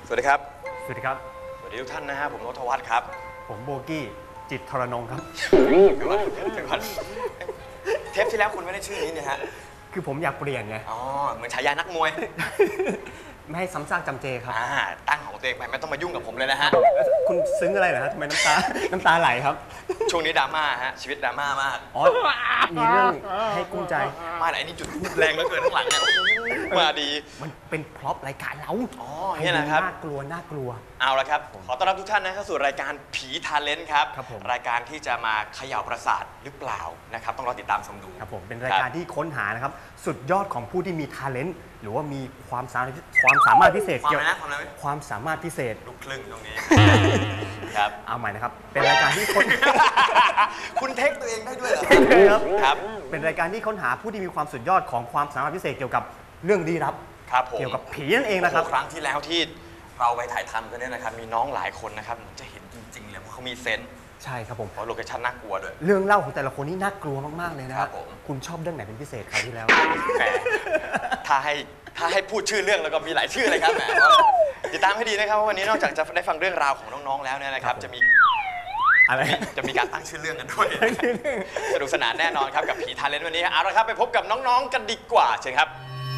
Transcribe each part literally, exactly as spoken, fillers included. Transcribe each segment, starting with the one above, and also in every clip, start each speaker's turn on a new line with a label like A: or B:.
A: สวัสดีครับ
B: สวัสดีครับ
A: สวัสดีทุกท่านนะฮะผมนพวัฒน์ครับ
B: ผมโบกี้จิตทรนงครับ
A: เดี๋ยวก่อนเดี๋ยวก่อนเทปที่แล้วคุณไม่ได้ชื่อนี้เนี่ยฮะ
B: คือผมอยากเปลี่ยนไง
A: อ๋อเหมือนฉายานักมวย
B: ไม่ให้ซ้ำซากจำเจครับ
A: อ่าตั้งของตัวเองไปไม่ต้องมายุ่งกับผมเลยนะฮะ
B: คุณซึ้งอะไรเหรอฮะทำไมน้ำตาน้ำตาไหลครับ
A: ช่วงนี้ดราม่าฮะชีวิตดราม่ามาก
B: อ๋อมีเรื่องให้กุ้มใจ
A: มาไหนนี่จุดแรงเหลือเกินข้างหลังเนี่ยมาดี
B: มันเป็นพร็อพรายการเรา
A: อ๋อเนี่ยนะครับ
B: น่ากลัวน่ากลัว
A: เอาละครับขอต้อนรับทุกท่านนะเข้าสู่รายการผีทาเลนต์ครับรายการที่จะมาเขย่าประสาทหรือเปล่านะครับต้องรอติดตามชมดู
B: ครับผมเป็นรายการที่ค้นหานะครับสุดยอดของผู้ที่มีทาเลนต์หรือว่ามีความสามารถความสามารถพิเศษ
A: เกี่ยวกับ
B: ความสามารถพิเศษ
A: ลูกครึ่งตรงนี้ครับ
B: เอาใหม่นะครับเป็นรายการที่ค้น
A: คุณเทคตัวเองได้ด้วยเหรอ
B: ครับ
A: ครับ
B: เป็นรายการที่ค้นหาผู้ที่มีความสุดยอดของความสามารถพิเศษเกี่ยวกับเรื่องลี้ลับเกี่ยวกับผีนั่นเองนะครับ
A: ครั้งที่แล้วที่เราไปถ่ายทำกันเนี่ยนะครับมีน้องหลายคนนะครับจะเห็นจริงๆเลยเพราะเขามีเซนส์
B: ใช่ครับผม
A: เพราะโลเคชั่นน่ากลัวด้วย
B: เรื่องเล่าของแต่ละคนนี่น่ากลัวมากๆเลยนะครับคุณชอบเรื่องไหนเป็นพิเศษคราวที่แล้ว
A: ถ้าให้ถ้าให้พูดชื่อเรื่องแล้วก็มีหลายชื่อเลยครับแหมติดตามให้ดีนะครับว่าวันนี้นอกจากจะได้ฟังเรื่องราวของน้องๆแล้วเนี่ยนะครับจะมี
B: อะไร
A: จะมีการตั้งชื่อเรื่องกันด้วยสนุกสนานแน่นอนครับกับผีทาเลนต์วันนี้เอาละครับไปพบกับน้องๆกันดีกว่าเชิญครับ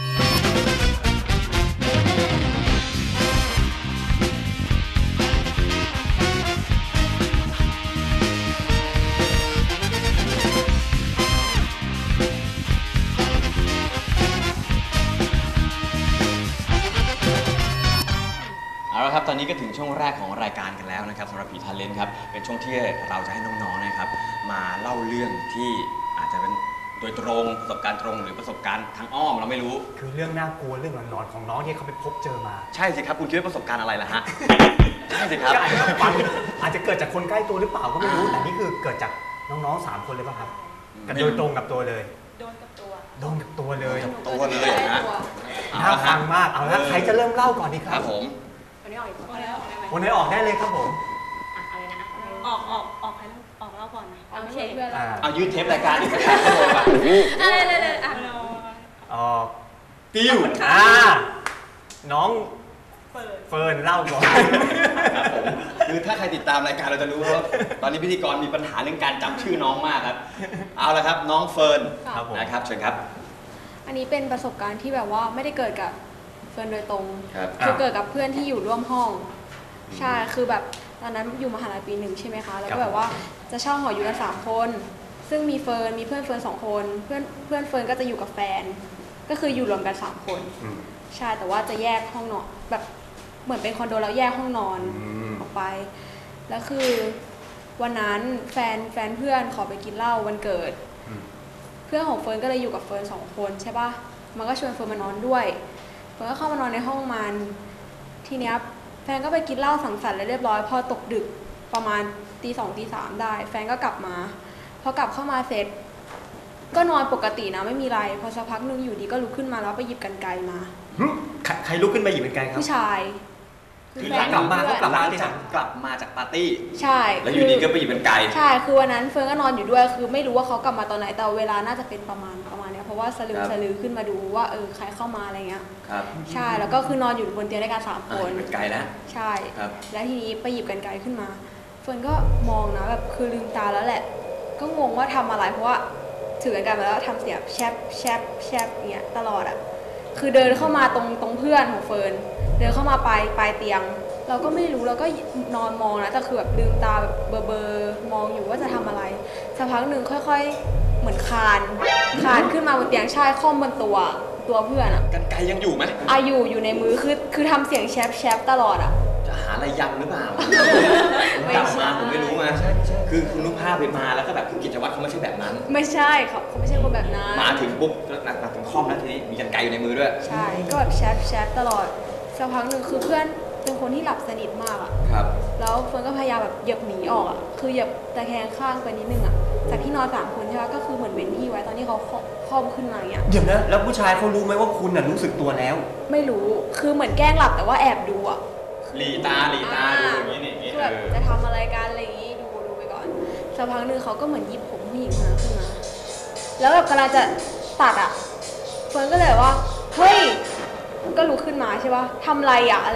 A: เอาละครับตอนนี้ก็ถึงช่วงแรกของรายการกันแล้วนะครับสำหรับผีทาเลนต์ครับเป็นช่วงที่เราจะให้น้องๆนะครับมาเล่าเรื่องที่อาจจะเป็นโดยตรงประสบการณ์ตรงหรือประสบการณ์ทางอ้อมเราไม่รู้
B: คือเรื่องน่ากลัวเรื่องหลอนๆของน้องที่เขาไปพบเจอมา
A: ใช่สิครับคุณคิดว่าประสบการณ์อะไรล่ะฮะใช่สิครับ
B: อาจจะเกิดจากคนใกล้ตัวหรือเปล่าก็ไม่รู้แต่นี่คือเกิดจากน้องๆสามคนเลยป่ะครับกันโดยตรงกับตัวเลย
C: โดนกับตัว
B: โดนกับตัวเลย
A: กับตัวเลยนะ
B: น่าฟังมากเอาละใครจะเริ่มเล่าก่อนดีครับ
A: ผม
C: วันนี้ออกอีกคนแล้ว
B: วันนี้ออกได้เลยครับผม
C: อะไรนะออกออกออกใครออกเล่าก่อนนะโอเคเพื่อน
A: เอายืดเทปรายการอีกสักครั้ง
C: อะไรเลยเลยอ่ะ
B: ออกติวอ่าน้องเฟิร์นเล่าก่อน
A: ครับผมคือถ้าใครติดตามรายการเราจะรู้ว่าตอนนี้พิธีกรมีปัญหาเรื่องการจำชื่อน้องมากครับเอาละครับน้องเฟิร์นนะครับเชิญครับ
C: อันนี้เป็นประสบการณ์ที่แบบว่าไม่ได้เกิดกับเฟิร์นโดยตรงคือเกิดกับเพื่อนที่อยู่ร่วมห้องใช่คือแบบตอนนั้นอยู่มหาลัยปีหนึ่งใช่ไหมคะแล้วก็แบบว่าจะเช่าหออยู่กันสามคนซึ่งมีเฟิร์นมีเพื่อนเฟิร์นสองคนเพื่อนเพื่อนเฟิร์นก็จะอยู่กับแฟนก็คืออยู่รวมกันสามคนใช่แต่ว่าจะแยกห้องนอนแบบเหมือนเป็นคอนโดแล้วแยกห้องนอนออกไปแล้วคือวันนั้นแฟนแฟนเพื่อนขอไปกินเหล้าวันเกิดเพื่อนของเฟิร์นก็เลยอยู่กับเฟิร์นสองคนใช่ป่ะมันก็ชวนเฟิร์นมานอนด้วยเฟิร์นก็เข้ามานอนในห้องมันทีเนี้ยแฟนก็ไปกินเหล้าสังสรรค์แล้วเรียบร้อยพอตกดึกประมาณตีสองตีสามได้แฟนก็กลับมาพอกลับเข้ามาเสร็จก็นอนปกตินะไม่มีไรพอสักพักนึงอยู่ดีก็ลุกขึ้นมาแล้วไปหยิบกรรไกรมา
B: ใครลุกขึ้นมาหยิบกรรไกรครับ
C: ผู้ชาย
A: คือหลังกลับมาเขากลับมาจากกลับมาจากปาร์ตี้
C: ใช่
A: แล้วอยู่ดีก็ไปหยิบกรรไกร
C: ใช่คือวันนั้นเฟิร์นก็นอนอยู่ด้วยคือไม่รู้ว่าเขากลับมาตอนไหนแต่เวลาน่าจะเป็นประมาณประมาณนี้เพราะว่าสลืมสลือขึ้นมาดูว่าเออใครเข้ามาอะไรเงี้ย
A: ครับ
C: ใช่แล้วก็คือนอนอยู่บนเตียงด้วยกันสามคน
A: กรรไกรแล้ว
C: ใช่แล้วทีนี้ไปหยิบกรรไกรขึ้นมาเฟิร์นก็มองนะแบบคือลืมตาแล้วแหละก็งงว่าทำอะไรเพราะว่าถือกรรไกรมาแล้วทำเสียงแชบแชบแชบเงี้ยตลอดอ่ะคือเดินเข้ามาตรงตรงเพื่อนของเฟิร์นเดินเข้ามาปลายปลายเตียงเราก็ไม่รู้เราก็นอนมองนะแต่คือแบบลืมตาแบบเบอร์เบอร์มองอยู่ว่าจะทำอะไรสักพักหนึ่งค่อยๆเหมือนคานคานขึ้นมาบนเตียงชายค่อมบนตัวตัวเพื่อนอ่ะ
A: กรรไกรยังอยู่ไหม
C: อาอยู่อยู่ในมือคือคือทำเสียงแชบแชบตลอดอ่ะ
A: จะหาอะไรยำหรือเปล่า กลับมาผมไม่รู้มาคือคุณนุภาพไปมาแล้วก็แบบคือกิจวัตรเขาไม่ใช่แบบนั้น
C: ไม่ใช่เขาเขาไม่ใช่คนแบบนั้น
A: มาถึงปุ๊บก็หนักถึงคอมแล้วทีนี้มีกรรไกรอยู่ในมือด้วย
C: ใช่ก็แบบแชบแชบตลอดสักพักหนึ่งคือเพื่อนเป็นคนที่หลับสนิทมากอ่ะ
A: ครับ
C: แล้วเฟิร์นก็พยายามแบบเหยียบหนีออกอ่ะคือเหยียบตะแคงข้างไปนิดนึงอ่ะจากที่นอนสามคนใช่ไหมก็คือเหมือนเว้นที่ไว้ตอนที่เขาคล่อมขึ้นมาอย่างเงี้ย
B: เดี๋ยวนะแล้วผู้ชายเขารู้ไหมว่าคุณน่ะรู้สึกตัวแล้ว
C: ไม่รู้คือเหมือนแกล้งหลับแต่ว่าแอบดูอ่ะ
A: หลีตาหลีตาดูอย่างนี้นี่
C: คือแบบจะทำอะไรกันอะไรอย่างงี้ดูดูไปก่อนสักพักนึงเขาก็เหมือนหยิบผมผู้หญิงคนนั้นขึ้นมาแล้วแบบกำลังจะตัดอ่ะเฟิร์นก็เลยว่าเฮ้ยก็ลุกขึ้นมาใช่ป่ะทำไรอ่ะอะไรเงี้ย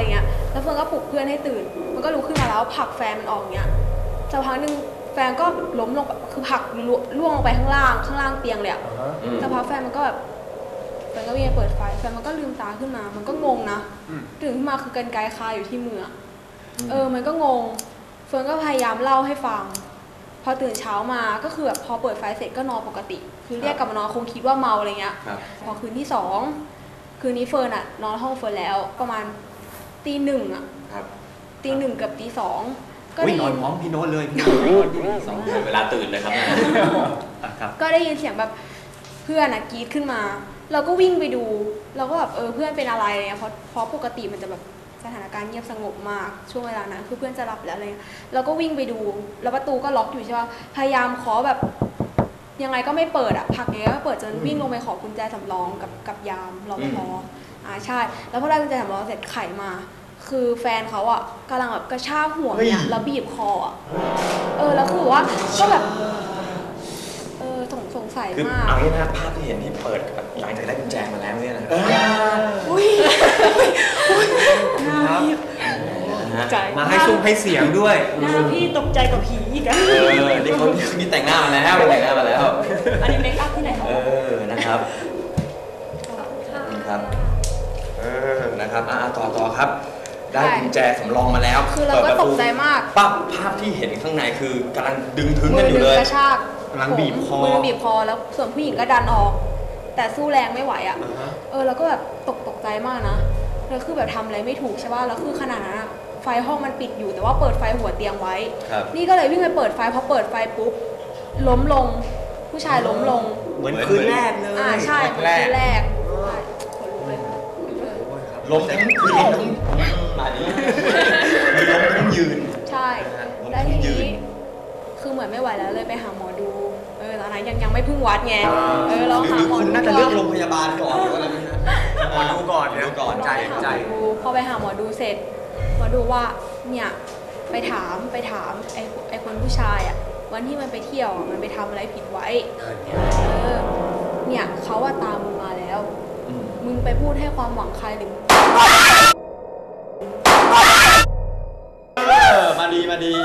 C: แล้วเฟิร์นก็ปลุกเพื่อนให้ตื่นมันก็ลุกขึ้นมาแล้วผลักแฟนมันออกเนี้ยสักพักหนึ่งแฟนก็ล้มลงคือผลักล่วงลงไปข้างล่างข้างล่างเตียงเลยอะสักพักแฟนมันก็แบบแฟนก็วิ่งไปเปิดไฟแฟนมันก็ลืมตาขึ้นมามันก็งงนะตื่นขึ้นมาคือกรรไกรคาอยู่ที่มือเออมันก็งงเฟิร์นก็พยายามเล่าให้ฟังพอตื่นเช้ามาก็คือแบบพอเปิดไฟเสร็จก็นอนปกติคือเรียกกลับมานอนคงคิดว่าเมาอะไรเงี้ยพอคืนที่สองคืนนี้เฟิร์นอะนอนห้องเฟิร์นแล้วประมาณตีหนึ่งอะตีหนึ่งกับตีสองก็ได้
B: น
C: ยิ
B: อน
C: น
B: พร้อมพี่โน้ตเลยพี่
A: สองเวลาตื่นเลยครับ
C: ก็ได้ยินเสียงแบบเพื่อนอะกรี๊ดขึ้นมาเราก็วิ่งไปดูเราก็แบบเออเพื่อนเป็นอะไรเนี่ยเพราะเพราะปกติมันจะแบบสถานการณ์เงียบสงบมากช่วงเวลานั้นคือเพื่อนจะหลับแล้วอะไรเราก็วิ่งไปดูแล้วประตูก็ล็อกอยู่ใช่ป่ะพยายามขอแบบยังไงก็ไม่เปิดอะผลักยังไงก็ไม่เปิดจนวิ่งลงไปขอกุญแจสำรองกับกับยามรปภอ่าใช่แล้วพอได้กุญแจสำรองเสร็จไขมาคือแฟนเขาอ่ะกำลังแบบกระชากหัวเนี่ยแล้วบีบคออ่ะเออแล้วคือว่าก็แบบเออสงสงสัย
A: คือ
C: มาก
A: เอางี้นะภาพที่เห็นที่เปิดหลังจากได้กุญแจมาแล้วเนี่ยนะ
C: อุ้ย
B: ครับ
C: ใจ
B: มาให้ซุ้มให้เสียงด้วย
D: หน้าพี่ตกใจกว่าผีอีกอะ
A: เออนี่คนนี่แต่งหน้ามาแล้วแต่งหน้ามาแล้ว
D: อันนี้เมคอัพที่ไหน
A: เออนะครับครับเออนะครับอ่าต่อต่อครับได้กุญแจสำรองมาแล้ว
C: คือเราก็ตกใจมาก
A: ปั๊บภาพที่เห็นข้างในคือกำลังดึงถึง
C: มื
A: กัน
C: อ
A: อ
C: ดึ
A: ยู่
C: ง
A: เลย
C: กระชาก
B: กำลังบีบคอ
C: มือบีบคอแล้วส่วนผู้หญิงก็ดันออก แต่สู้แรงไม่ไหวอ่ะเออเราก็แบบตกตกใจมากนะแล้วคือแบบทำอะไรไม่ถูกใช่ป่ะแล้วคือขนาดนั้นอะไฟห้องมันปิดอยู่แต่ว่าเปิดไฟหัวเตียงไว้นี่ก็เลยวิ่งไปเปิดไฟพอเปิดไฟปุ๊บล้มลงผู้ชายล้มลง
B: เหมือนคืนแรกเลย
C: อ่าใช่เหมือนคืนแรกใช่ขนลุกเลย
A: ล้มทั้งคือล้มทั้งมาดิคือล้มทั้งยืน
C: ใช่แล้วทีนี้คือเหมือนไม่ไหวแล้วเลยไปหาหมอดูเออตอนนั้นยังยังไม่พึ่งวัดไงเออเรา
A: หรือ
C: หา
A: หรือ
C: หมอ
A: คุณ
C: ดู
A: น่าจะเลือกโรงพยาบาลก่อนหรืออะไรไหมฮะ
B: หมอดูก่อน
A: หมอดูก่อน
B: ใจ
C: เรา
B: ใจ
C: ไปหาหมอดูพอไปหาหมอดูเสร็จหมอดูว่าเนี่ยไปถามไปถามไอ้ไอ้คนผู้ชายอ่ะวันที่มันไปเที่ยวอะมันไปทำอะไรผิดไว้เออเนี่ยเขาว่าตามมึงมาแล้ว มึงไปพูดให้ความหวังใครหรือ
A: เออมาดีมาดี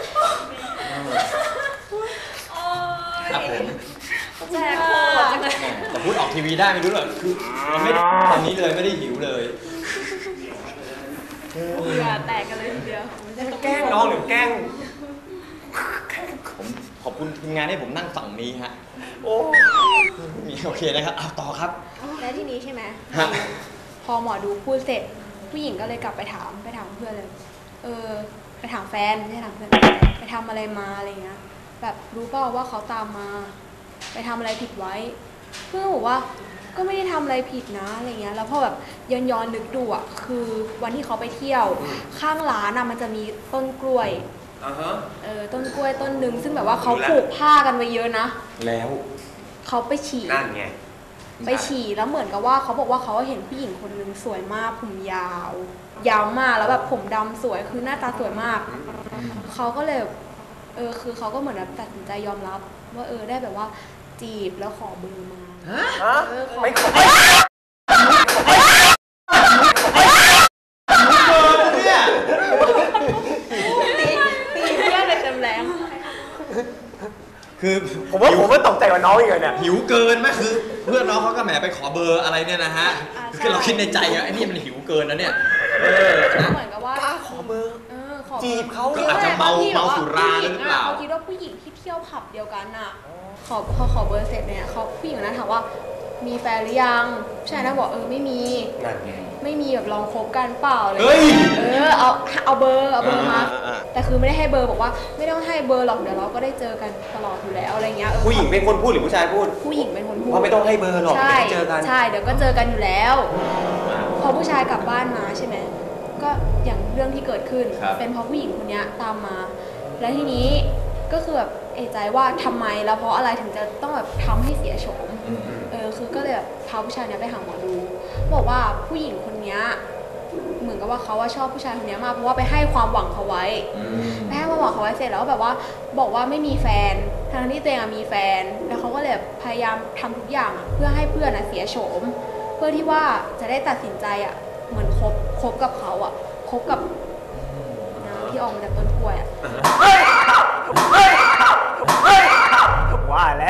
A: ครับผม
D: แจ๊คโคตรจังเลย
A: แต่พูดออกทีวีได้ไม่รู้หรอกคือเราไม่ได้ตอนนี้เลยไม่ได้หิวเลย
C: เหงื่อแตกกันเลยทีเดียว
B: แกล้งน้องหรือแกล้ง
A: ผมขอบคุณทีมงานให้ผมนั่งฝั่งนี้ฮะ
B: โอ้
A: มีโอเคนะครับเอาต่อครับ
C: และที่นี้ใช่ไหม
A: ฮะ
C: พอหมอดูพูดเสร็จผู้หญิงก็เลยกลับไปถามไปถามเพื่อนเลย เออไปถามแฟนไม่ใช่ถามเพื่อนไปทำอะไรมาอะไรเงี้ยแบบรู้เปล่าว่าเขาตามมา ไปทำอะไรผิดไว้ เพื่อนบอกว่าก็ไม่ได้ทำอะไรผิดนะอะไรเงี้ยแล้วพอแบบย้อนย้อนนึกดูอ่ะคือวันที่เขาไปเที่ยวข้างร้านอ่ะมันจะมีต้นกล้วยเออต้นกล้วยต้นหนึ่งซึ่งแบบว่าเขาปลูกผ้ากันไว้เยอะนะ
A: แล้ว
C: เขาไปฉี่
B: นั่นไง
C: ไปฉี่แล้วเหมือนกับว่าเขาบอกว่าเขาเห็นผู้หญิงคนนึงสวยมากผมยาว ยาวมากแล้วแบบผมดำสวยคือหน้าตาสวยมากเขาก็เลยเออคือเขาก็เหมือนแบบตัดสินใจยอมรับ ว่าเออได้แบบว่าจีบแล้วขอเบอร์มาเออขอ
B: ไม่ขอ
A: เนี่ย
C: ตีตีเพื่อนเลยเต็มแรง
A: คือ
B: ผมว่าผมว่าตกใจกว่าน้องอีกเลยเนี่ย
A: หิวเกินไหมคือเพื่อนน้องเขาก็แหมไปขอเบอร์อะไรเนี่ยนะฮะคือเราคิดในใจอะไอ้นี่มันหิวเกินนะเนี่ยเออนะ
C: เหมือนกับว่าก
B: ล้าขอเบอร์
C: เออขอ
B: จีบเขา
A: ก็อาจจะเมาเมาสุราหรือเปล่า
C: เขาคิดว่าผู้หญิงที่เที่ยวผับเดียวกันน่ะขอพอขอเบอร์เสร็จเนี่ยเขาผู้หญิงนั้นถามว่ามีแฟนหรือยังผู้ชายนั้นบอกเออไม่มี
B: นั่นไง
C: ไม่มีแบบลองคบกันเปล่าเลย
A: เฮ้ย
C: เออเอาเอาเบอร์เอาเบอร์มา
A: อ่าอ่า
C: แต่คือไม่ได้ให้เบอร์บอกว่าไม่ต้องให้เบอร์หรอกเดี๋ยวเราก็ได้เจอกันตลอดอยู่แล้วอะไรเงี้ยเออ
B: ผู้หญิงเป็นคนพูดหรือผู้ชายพูด
C: ผู้หญิงเป็นคนพูด
B: ว่าไม่ต้องให้เบอร์หรอก
C: ใช่
B: เดี๋ยวเจอกัน
C: ใช่เดี๋ยวก็เจอกันอยู่แล้ว พอผู้ชายกลับบ้านมาใช่ไหมก็อย่างเรื่องที่เกิดขึ้น
A: ครับ
C: เป็นเพราะผู้หญิงคนนี้ตามมา แล้วทีนี้ก็คือแบบเอะใจว่าทำไมแล้วเพราะอะไรถึงจะต้องแบบทำให้เสียโฉม
A: อืม
C: เออคือก็เลยแบบพาผู้ชายเนี้ยไปหาหมอดูบอกว่าผู้หญิงคนเนี้ยเหมือนกับว่าเขาว่าชอบผู้ชายคนเนี้ยมากเพราะว่าไปให้ความหวังเขาไว้
A: อืม
C: ไปให้ความหวังเขาไว้เสร็จแล้วแบบว่าบอกว่าไม่มีแฟนทั้งที่ตัวเองอะมีแฟนแล้วเขาก็เลยแบบพยายามทำทุกอย่างอะเพื่อให้เพื่อนอะเสียโฉมเพื่อที่ว่าจะได้ตัดสินใจอะเหมือนคบคบกับเขาอะคบกับน้ำที่ออกมาจากต้นกล้วยอะ
B: ว่าแล้ว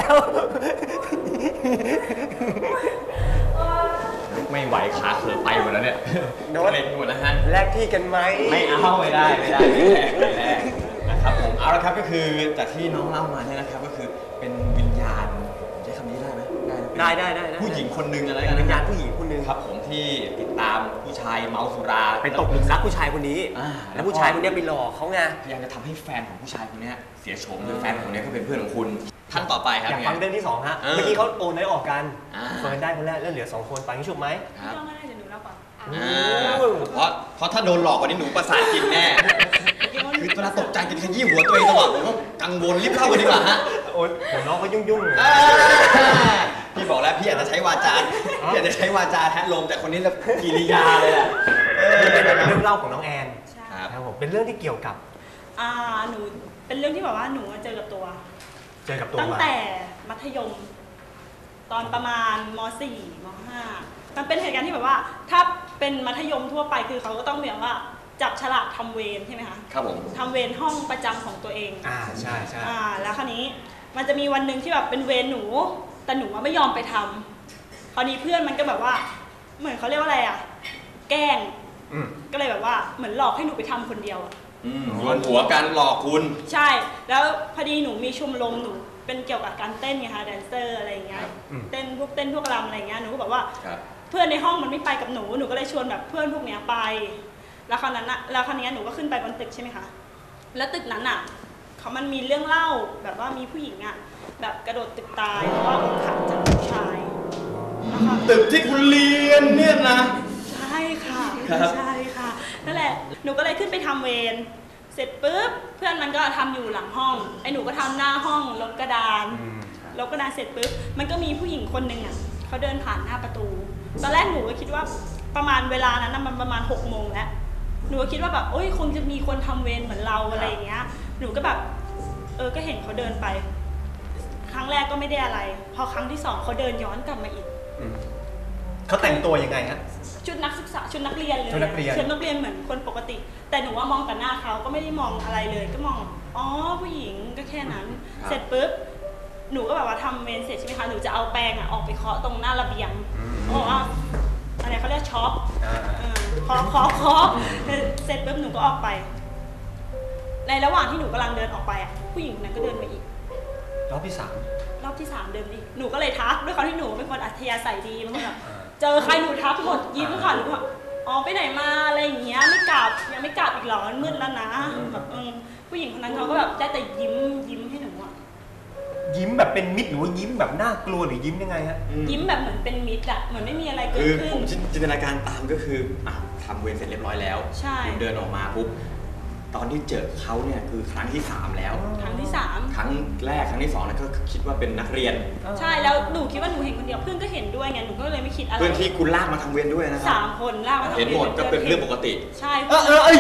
A: ไม่ไหวขาเขือไปหมดแล้วเนี่ยโน้ตเล็กหมดแล้วฮะ
B: แลกที่กันไหม
A: ไม่เอาไม่ได้ไม่ได้ไม่แลกไม่แลกนะครับผมเอาละครับก็คือจากที่น้องเล่ามาเนี่ยนะครับก็คือเป็นวิญญาณใช้คำนี้ได้ไหมได้นะ
B: ได้ได้ได้
A: ผู้หญิงคนหนึ่งอะไรกัน
B: วิ
A: นะ
B: ญ
A: ค
B: ญา
A: รั
B: ณ
A: บ
B: ผู้หญิงคนหนึง
A: ครับผมที่ติดตามผู้ชายเมาสุรา
B: ไปตกหลุมรักผู้ชายคนนี้
A: อ่า
B: แล้วผู้ชายคนนี้ไปหลอกเขาไง
A: พยายามจะทำให้แฟนของผู้ชายคนนี้เสียโฉมโดยแฟนคนนี้ก็เป็นเพื่อนของคุณท่านต่อไปครับ
B: อยากฟังเรื่องที่สองฮะ
A: เออ
B: เมื่อกี้เขาโอนได้ออกกัน
A: อ่า
B: เฟิร์นได้คนแรกแล้วเหลือสองคนฟังชุบไหม
A: ครับ
D: ก็ไม่ได้เดี๋ยวหนูเล่าก่อน
A: อ่าเพราะเพราะถ้าโดนหลอกกว่านี้หนูประสาทกินแน่คือเวลาตกใจจะขยี้หัวตัวเองตลอดผมก็กังวลรีบเล่ากันดีกว่าฮะ
B: โอ้ยผมน้องเขายุ่งยุ่งๆ
A: อ่าพี่บอกแล้วพี่อาจจะใช้วาจาพี่อาจจะใช้วาจาแทะลมแต่คนนี้จะกิริยาเลยแหละเออ
B: นี่เป็นเรื่องเล่าของน้องแอน
D: ใช่
A: ครับ
B: ครับผมเป็นเรื่องที่เกี่ยวกับ
D: อ่าหนูเป็นเรื่องที่แบบว่าหนูเจอกับตัว
B: เจอกับตัว
D: ตั้ง
B: มา
D: แต่มัธยม ตอนประมาณม .สี่ ม .ห้า มันเป็นเหตุการณ์ที่แบบว่า ถ้าเป็นมัธยมทั่วไปคือเขาก็ต้องแบบว่าจับฉลากทำเวรใช่ไหมคะ
A: ครับผม
D: ทำเวรห้องประจำของตัวเอง
B: อ่าใช่ใช่
D: อ่าแล้วคราวนี้มันจะมีวันหนึ่งที่แบบเป็นเวรหนู แต่หนูว่าไม่ยอมไปทำคราวนี้เพื่อนมันก็แบบว่า เหมือนเขาเรียกว่าอะไรอ่ะ แกล้ง
B: อืม
D: ก็เลยแบบว่าเหมือนหลอกให้หนูไปทำคนเดียวอะ
A: อืมรวมหัวกันหลอกคุณ
D: ใช่ แล้วพอดีหนูมีชมรมหนูเป็นเกี่ยวกับการเต้นไงคะแดนเซอร์อะไรอย่างเงี้ย
A: ครับ
D: เต้นพวกเต้นพวกรำอะไรอย่างเงี้ยหนูก็บอกว่า
A: ครับ
D: เพื่อนในห้องมันไม่ไปกับหนูหนูก็เลยชวนแบบเพื่อนพวกเนี้ยไป แล้วคราวนั้นอะแล้วคราวนี้หนูก็ขึ้นไปบนตึกใช่ไหมคะแล้วตึกนั้นอะเขามันมีเรื่องเล่าแบบว่ามีผู้หญิงอะแบบกระโดดตึกตายเพราะว่าอกหักจากผู้ชายนะคะ
A: ตึกที่คุณเรียนเนี่ยนะ
D: ใช่ค่ะ
A: ครับ
D: ใช่ค่ะนั่นแหละหนูก็เลยขึ้นไปทำเวรเสร็จปุ๊บเพื่อนมันก็ทำอยู่หลังห้องไอ้หนูก็ทำหน้าห้องลบกระดาน
B: อืม
D: ลบกระดานเสร็จปุ๊บมันก็มีผู้หญิงคนหนึ่งอ่ะเขาเดินผ่านหน้าประตู ตอนแรกหนูก็คิดว่าประมาณเวลานั้นนะมันประมาณหกโมงแล้วหนูก็คิดว่าแบบโอ้ยคงจะมีคนทำเวรเหมือนเราอะไรอย่างเงี้ยหนูก็แบบเออก็เห็นเขาเดินไป ครั้งแรกก็ไม่ได้อะไร พอครั้งที่สองเขาเดินย้อนกลับมาอีก
B: อืมเขาแต่งตัวยังไงฮะ
D: ชุดนักศึกษาชุดนักเรียนเลย
B: ชุดนักเรียน
D: ชุดนักเรียนเหมือนคนปกติ แต่หนูว่ามองแต่หน้าเขาก็ไม่ได้มองอะไรเลย ก็มองอ๋อผู้หญิงก็แค่นั้น
A: ครับ
D: เสร็จปุ๊บหนูก็แบบว่าทำเมนเสร็จใช่ไหมคะหนูจะเอาแปรงอ่ะออกไปเคาะตรงหน้าระเบียงเพราะว่าอะไรเขาเรียกช็อป
B: อ่า
D: เออเคาะเคาะเคาะเสร็จปุ๊บหนูก็ออกไป ในระหว่างที่หนูกำลังเดินออกไปอ่ะผู้หญิงคนนั้นก็เดินมาอีก
B: รอบที่สาม
D: รอบที่สามเดินมาอีกหนูก็เลยทักด้วยความที่หนูเป็นคนอัธยาศัยดีมันก็แบบเจอใครหนูทักหมดยิ้มค่ะหนูก็แบบอ๋อไปไหนมาอะไรอย่างเงี้ยไม่กลับยังไม่กลับอีกเหรอมันมืดแล้วนะแบบเออผู้หญิงคนนั้นเขาก็แบบได้แต่ยิ้มยิ้มให้หนูอะ
B: ยิ้มแบบเป็นมิตรหรือว่ายิ้มแบบน่ากลัวหรือยิ้มยังไงฮะ
D: ยิ้มแบบเหมือนเป็นมิตรอะเหมือนไม่มีอะไรเกิ
A: คื
D: ด
A: อ
D: ขึ้
A: ผม
D: น
A: จินตนาการตามก็คืออ่ะทำเวรเสร็จเรียบร้อยแล้ว
D: ใช่
A: คุณเดินออกมาปุ๊บตอนที่เจอเขาเนี่ยคือครั้งที่สามแล้ว
D: ครั้งที่สาม
A: ครั้งแรกครั้งที่สองนะก็คิดว่าเป็นนักเรียน
D: ใช่แล้วหนูคิดว่าหนูเห็นคนเดียวเพื่อนก็เห็นด้วยไงหนูก็เลยไม่คิดอะไร
A: เพื่อนที่คุณลากมาทำเวรด้วยนะครั
D: สามคนลากมาทำ
A: เห็นหมดก็เป็นเรื่องปกติ
D: ใช่
B: เออเออเออ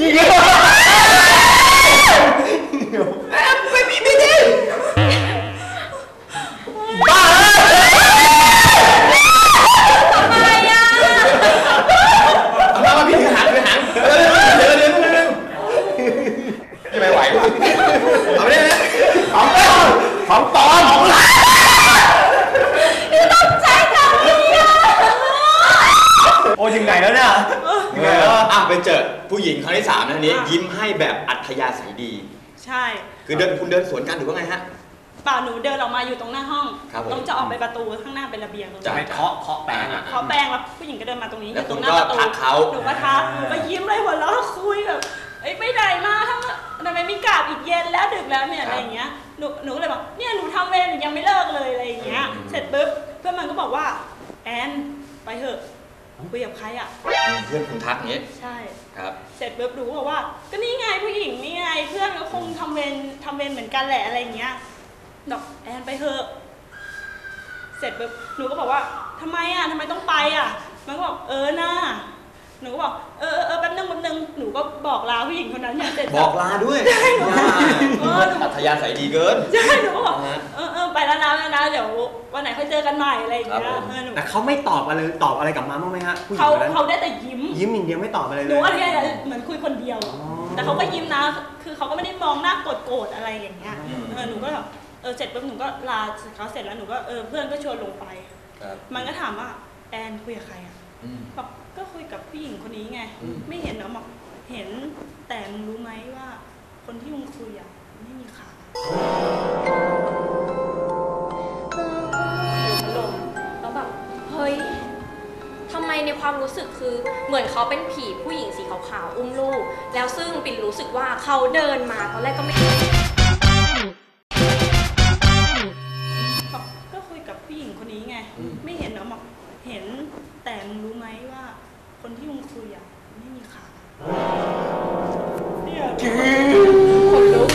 B: ไม่มีไม่ได้บ้า
D: ทำไมอะ
A: เอามาพี่หันไปหันเดี๋ยวเดี๋ยวเดี๋ยวเดี๋ยวไม่ไหวว่ะเอาไปเลยนะของปลอมของปลอมของหลาย
D: ต้องใจกับพี่อะ
B: โอ้ยังไงแล้วเนี่ยยังไงแล้ว
A: อ่ะไปเจอผู้หญิงครั้งที่สามนะนี้ยิ้มให้แบบอัธยาศัยดี
D: ใช่
A: คือเดินคุณเดินสวนกันหรือว่าไงฮะ
D: เปล่าหนูเดินออกมาอยู่ตรงหน้าห้อง
A: ครับผม
D: ต้องจะออกไปประตูข้างหน้าเป็นระเบียงตรง
B: จะ
D: นี้
B: ไปเคาะเคาะแปรงอ่ะ
D: เขาแปลงแล้วผู้หญิงก็เดินมาตรงนี้
A: แล้ว
D: ตรงห
A: คุณ
D: น้า
A: ก็
D: ประตู
A: ทักเขา
D: หนูก็ทักหนูก็ยิ้มเลยหัวเราะคุยแบบเอ้ยไปไหนมาทำทำไมไม่กลับอีกเย็นแล้วดึกแล้วเนี่ยอะไรอย่างเงี้ยหนูหนูก็เลยบอกเนี่ยหนูทำเวรยังไม่เลิกเลยอะไรอย่างเงี้ยเสร็จปุ๊บเพื่อนมันก็บอกว่าแอนไปเถอะคุยกับใครอ่ะ
A: เพื่อนคุณทักอย่างนี้
D: ใช่
A: ครับ
D: เสร็จปุ๊บหนูก็บอกว่าก็นี่ไงผู้หญิงนี่ไงเพื่อนก็คงทำเวรทำเวรเหมือนกันแหละอะไรอย่างเงี้ยบอกแอนไปเถอะเสร็จปุ๊บหนูก็บอกว่าทำไมอ่ะทำไมต้องไปอ่ะมันก็บอกเออน่าหนูก็บอกเออเออเออแป๊บนึงแป๊บนึงหนูก็บอกลาผู้หญิงคนนั้นอย่างเสร็จ
A: บอกลาด้วย
D: ใช่หนู
A: อ่า
D: เออหนู
A: อัธยาศัยดีเกิน
D: ใช่หนูก็บอก
A: อ่าฮะ
D: เออเออไปแล้วนะแล้วนะเดี๋ยววันไหนค่อยเจอกันใหม่อะไรอย่างเงี้ยเออหนู
B: แต่เขาไม่ตอบอะไรตอบอะไรกลับมาบ้างไหมฮะผู้หญิง
D: เขา
B: คนนั้น
D: เขาได้แต่ยิ้ม
B: ยิ้มอย่างเดียวไม่ตอบอะไร
D: ห
B: เล
D: นู
B: ย
D: อะไรเนี่ยเหมือนคุยคนเดียว แต่เขาก็ยิ้มนะคือเขาก็ไม่ได้มองหน้าโกรธๆอะไรอย่างเงี้ยเออหนูก็แบบเออเสร็จปุ๊บหนูก็ลาเขาเสร็จแล้วหนูก็เออเพื่อนก็ชวนลงไปมันก็ถามว่าแอนคุยกับใครอ่ะบอกก็คุยกับผู้หญิงคนนี้ไงไม่เห็นเนาะบอกเห็นแต่มึงรู้ไหมว่าคนที่มึงคุยอ่ะไม่มีขาอยู่พัดลม
E: แล้วแบบเฮ้ยทำไมในความรู้สึกคือเหมือนเขาเป็นผีผู้หญิงสีขาวๆอุ้มลูกแล้วซึ่งปิ่นรู้สึกว่าเขาเดินมาตอนแรกก็ไม่
D: บอกก็คุยกับผู้หญิงคนนี้ไงไม่เห็นเนาะบอกเห็นแต่มึงรู้ไหมว่าคนที่มึงคุยอ่ะไม่มีขาเนี่ยคนลุก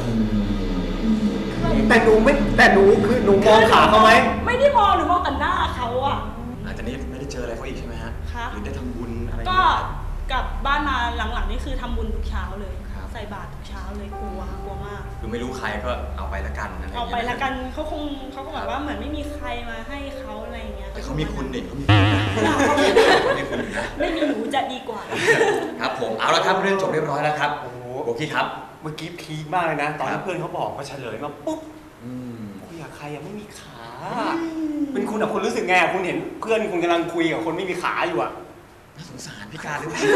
B: แต่หนูไม่แต่หนูคือหนูมองขาเขาไหม
D: ไม่ได้มองหนูมองแต่หน้าเขาอ่ะ
A: หลังจากนี้ไม่ได้เจออะไรเขาอีกใช่ไหมฮะ
D: ครับ
A: หรือได้ทำบุญอะไร
D: ก็กลับบ้านมาหลังๆนี่คือทำบุญทุกเช้าเลย
A: ครับ
D: ใส่บาตรทุกเช้าเลยกลัวกลัวมาก
A: คือไม่รู้ใครก็เอาไปละกันอะไรย่ง
D: เอา
A: งี้ย
D: ไปละกันเขาคงเขาก็แบบว่าเหมือนไม่มีใครมาให้เขาอะไรอย่างเงี้ย
A: แต่เขามีคุณเด่นเขามีคุณนะเขามีคุณนะ
D: ไม่มีหนูจะดีกว่า
A: ครับผมเอาละครับเรื่องจบเรียบร้อยแล้วครับ
B: โอ้โห
A: โบกี้ครับ
B: เมื่อกี้พีคมากเลยนะ ตอน
A: ครั
B: ที่
A: บ
B: เพื่อนเขาบอกมาเฉลยมาปุ๊บ
A: อืม
B: คุยกับใครอะไม่มีขา เป็นคุณอะคุณรู้สึกไงอะคุณเห็นเพื่อนคุณกำลังคุยกับคนไม่มีขาอยู่อะ
A: น่าสงสารพิการหรือเปล่า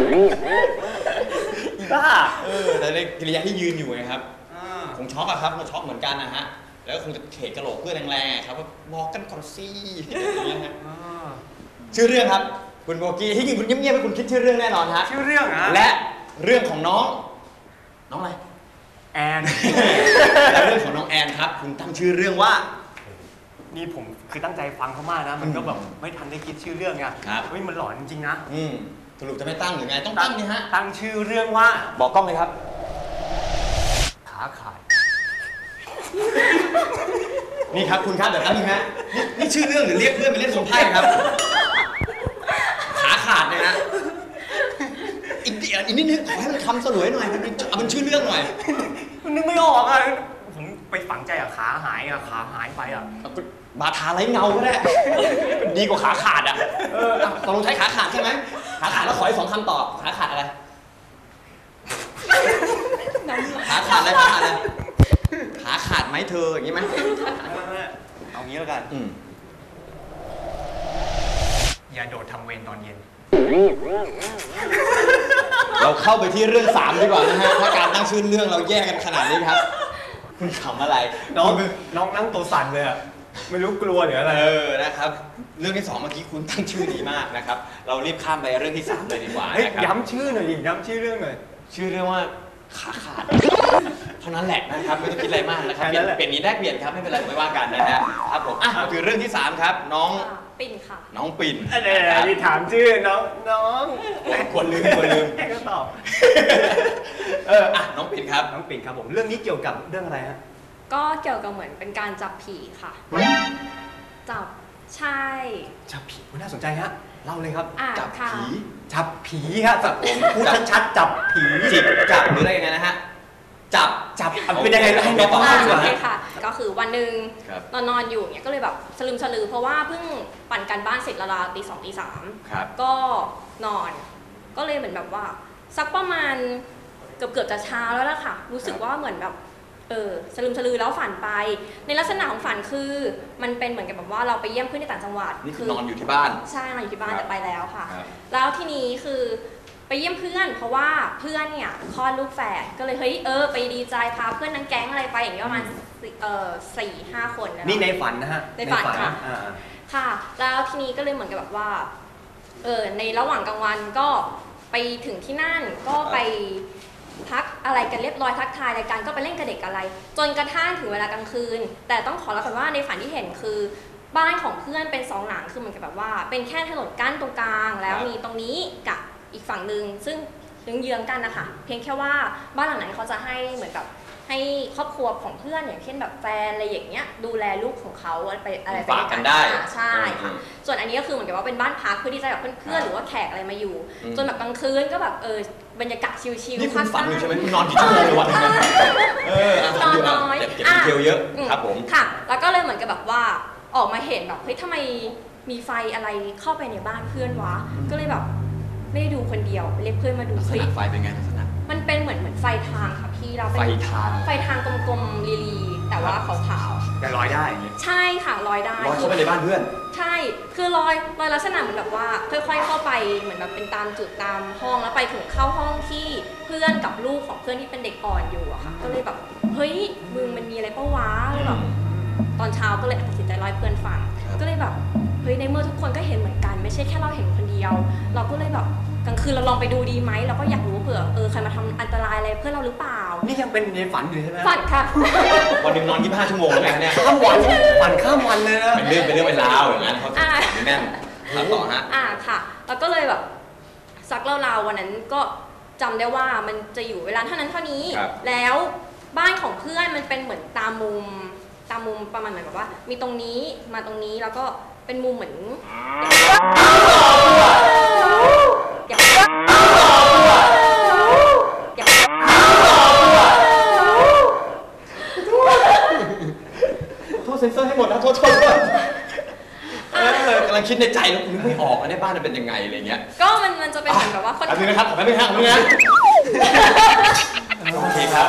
B: อีบ้า
A: เออแต่ในกิริยาที่ยืนอยู่ไงครับคงช็อกอะครับคงช็อกเหมือนกันนะฮะแล้วก็คงจะเขกกระโหลกเพื่อนแรงๆครับว่าบอกกันก่อนสิอย่างเงี้ยฮะชื่อเรื่องครับคุณโบกี้ที่จริงคุณเงียบๆให้คุณคิดชื่อเรื่องแน่นอนฮะ
B: ชื่อเรื่องอะ
A: และเรื่องของน้อง น้องอะไร
B: แอน
A: และเรื่องของน้องแอนครับ คุณตั้งชื่อเรื่องว่า
B: นี่ผมคือตั้งใจฟังเขามากนะ มันก็แบบไม่ทันได้คิดชื่อเรื่องไง
A: ครับ
B: เฮ้ยมันหลอนจริงๆนะ
A: อืมสรุปจะไม่ตั้งหรือไงต้องตั้งนี่ฮะ
B: ตั้งชื่อเรื่องว่า
A: บอกกล้องเลยครับ
B: ขาขาด
A: นี่ครับคุณครับเดี๋ยวแป๊บนึงฮะนี่นี่ชื่อเรื่องหรือเรียกเพื่อนไปเล่นสมไพ่ครับ ขาขาดเนี่ยนะอีกอีกนิดนึงขอให้มันคำสลวยหน่อยมันเป็นเอาเป็นชื่อเรื่องหน่อย
B: มันนึกไม่ออกอะผมไปฝังใจอะขาหายอะขาหายไปอะ
A: บาทาไร้เงาก็ได้ ดีกว่าขาขาดอ่ะเอออ่ะตกลงใช้ขาขาดใช่ไหมขาขาดแล้วขออีกสองคำตอบขาขาดอะไรขาขาดอะไรขาขาดอะไรขาขาดไหมเธออย่างนี้ไหม
B: เอางี้แล้วกัน
A: อืม
B: อย่าโดดทำเวรตอนเย็น
A: เราเข้าไปที่เรื่องสามดีกว่านะฮะถ้าการตั้งชื่อเรื่องเราแยกกันขนาดนี้ครับคุณขำอะไร
B: น้องน้องนั่งตัวสั่นเลยอะไม่รู้กลัวหรืออะไร
A: เออนะครับ เรื่องที่สองเมื่อกี้คุณตั้งชื่อดีมากนะครับ เรารีบข้ามไปเรื่องที่สามเลยดีกว่า
B: เฮ้ย
A: นะครับ
B: ย้ำชื่อหน่อยดิย้ำชื่อเรื่องหน่อย
A: ชื่อเรื่องว่าขาขาดเท่านั้นแหละนะครับไม่ต้องคิดอะไรมากนะครับ
B: แค่นั้นแหละ
A: เปลี่ยนนี้ได้เปลี่ยนครับไม่เป็นไรไม่ว่ากันนะฮะครับผมอ่ะมาถึงเรื่องที่สามครับ น้อง
E: ปิ่นค่ะ
A: น้องปิ่น
B: เดี๋ยวนี่ถามชื่อน้องน้อง
A: ควรลืมควรลืม
B: ให้ก็ตอบ
A: เอออ่ะน้องปิ่นครับ
B: น้องปิ่นครับผมเรื่องนี้เกี่ยวกับเรื่องอะไรฮะ
E: ก็เกี่ยวกับเหมือนเป็นการจับผีค่ะ จับใช่
B: จับผีน่าสนใจฮะเล่าเลยครับ
E: อ่า
A: จับ
E: ค่ะ
A: ผี
B: จับผีฮะจับผมพูดชัดๆจับผี
A: จิบจับหรืออะไรยังไงนะฮะจับ
B: จับเป็นยังไงให้น้อง
E: อ่า
B: เล่าดีก
E: โอ
B: ว่า
E: เค
B: ฮะ
E: ค่ะ ก็คือวันหนึ่ง
A: ครับ
E: นอนนอนอยู่เนี่ยก็เลยแบบสลืมสลือเพราะว่าเพิ่งปั่นการบ้านเสร็จละลาตีสองตีสาม
A: ครับ
E: ก็นอน ก็เลยเหมือนแบบว่า สักประมาณเกือบเกือบจะเช้าแล้วล่ะค่ะ รู้สึกว่าเหมือนแบบเออสลืมสลือแล้วฝันไป ในลักษณะของฝันคือ มันเป็นเหมือนกับแบบว่าเราไปเยี่ยมเพื่อนในต่างจังหวัด
A: นี่คือนอนอยู่ที่บ้าน
E: ใช่นอนอยู่ที่บ้าน
A: ครับ
E: แต่ไปแล้วค่ะ
A: ครับ
E: แล้วทีนี้คือไปเยี่ยมเพื่อน เพราะว่าเพื่อนเนี่ยคลอดลูกแฝดก็เลยเฮ้ยเออไปดีใจพาเพื่อนทั้งแก๊งอะไรไปอย่างเงี้ยประมาณสี่เออสี่ห้าคนนะ
B: นี่ในฝันนะฮะ
E: ในฝันค่ะ
B: อ่า
E: ค่ะ แล้วทีนี้ก็เลยเหมือนกับแบบว่าเออในระหว่างกลางวันก็ไปถึงที่นั่นก็ไปทักอะไรกันเรียบร้อยทักทายรายการก็ไปเล่นกับเด็กอะไร จนกระทั่งถึงเวลากลางคืน แต่ต้องขอรับก่อนว่าในฝันที่เห็นคือบ้านของเพื่อนเป็นสองหลังคือเหมือนกับแบบว่า เป็นแค่ถนนกั้นตรงกลาง แล้วมีตรงนี้กับอีกฝั่งหนึ่งซึ่งเยื้องๆกันนะคะเพียงแค่ว่าบ้านหลังไหนเขาจะให้เหมือนกับให้ครอบครัวของเพื่อนอย่างเช่นแบบแฟนอะไรอย่างเงี้ยดูแลลูกของเขาไปอะไรไป
A: ฝากกันได้
E: ใช่ค่ะส่วนอันนี้ก็คือเหมือนกับว่าเป็นบ้านพักเพื่อที่จะแบบเพื่อนๆหรือว่าแขกอะไรมาอยู่จนแบบกลางคืนก็แบบเออบรรยากาศชิลๆ
A: นี่คุณฝันอยู่ใช่ไหมคุณนอนกี่ชั่วโมงในวันนึงเออฝันอยู่อ่ะเก็บเก็บดีเทลเยอะครับผม
E: ค่ะแล้วก็เลยเหมือนกับแบบว่าออกมาเห็นแบบเฮ้ยทำไมมีไฟอะไรเข้าไปในบ้านเพื่อนวะก็เลยแบบไม่ได้ดูคนเดียวเรียกเพื่อนมาดู
A: ลักษ
E: เฮ้ย
A: ณะไฟเป็นไงลักษณะ
E: มันเป็นเหมือนเหมือนไฟทางค่ะพี่เรา
A: ไฟ
E: เป็น
A: ทาง
E: ไฟทางกลมๆลีๆแต่ว่าขาว
B: แต่ลอยได้
E: ๆใช่ค่ะลอยได้
A: ลอยเข้าไปในบ้านเพื่อน
E: ใช่คือลอยลอยลักษณะเหมือนแบบว่าค่อยๆเข้าไปเหมือนแบบเป็นตามจุดตามห้องแล้วไปถึงเข้าห้องที่เพื่อนกับลูกของเพื่อนที่เป็นเด็กอ่อนอยู่อะค่ะก็เลยแบบเฮ้ยมึงมันมีอะไรปะวะเลยแบบตอนเช้าก็เลยตัดสินใจเล่าให้เพื่อนฟังก็เลยแบบเฮ้ยในเมื่อทุกคนก็เห็นเหมือนกันไม่ใช่แค่เราเห็นคนเดียว เราก็เลยแบบกลางคืนเราลองไปดูดีไหมเราก็อยากรู้เผื่อเออใครมาทำอันตรายอะไรเพื่อนเราหรือเปล่า
B: นี่ยังเป็นในฝันอยู่ใช่ไหม
E: ฝันค่ะ
A: วันหนึ่งนอนยี่สิบห้าชั่วโมงแล้วไงเนี่ย
B: ข้ามวันฝันข้ามวันเลยนะ
A: เป็นเรื่องเป็นเรื่องเป็นราวอย่างนั้นเขาจะแน่นครับต่อฮะ
E: อ่าค่ะแล้วก็เลยแบบซักเล่าๆวันนั้นก็จำได้ว่ามันจะอยู่เวลาเท่านั้นเท่านี้แล้วบ้านของเพื่อนมันเป็นเหมือนตามมุมตามมุมประมาณเหมือนกับว่ามีตรงนี้มาตรงนี้แล้วก็เป็นมุมเหมือนอยากอยาก
A: โทษเซ็นเซอร์ให้หมดนะโทษโทษเออกำลังคิดในใจแล้วนึกไม่ออกว่าในบ้านจะเป็นยังไงอะไรเงี้ย
E: ก็มันมันจะเป็นเหมือนแบบว่าคน
A: อันนี้นะครับขอแป๊บนึงครับขอแป๊บนึงนะโอเคครับ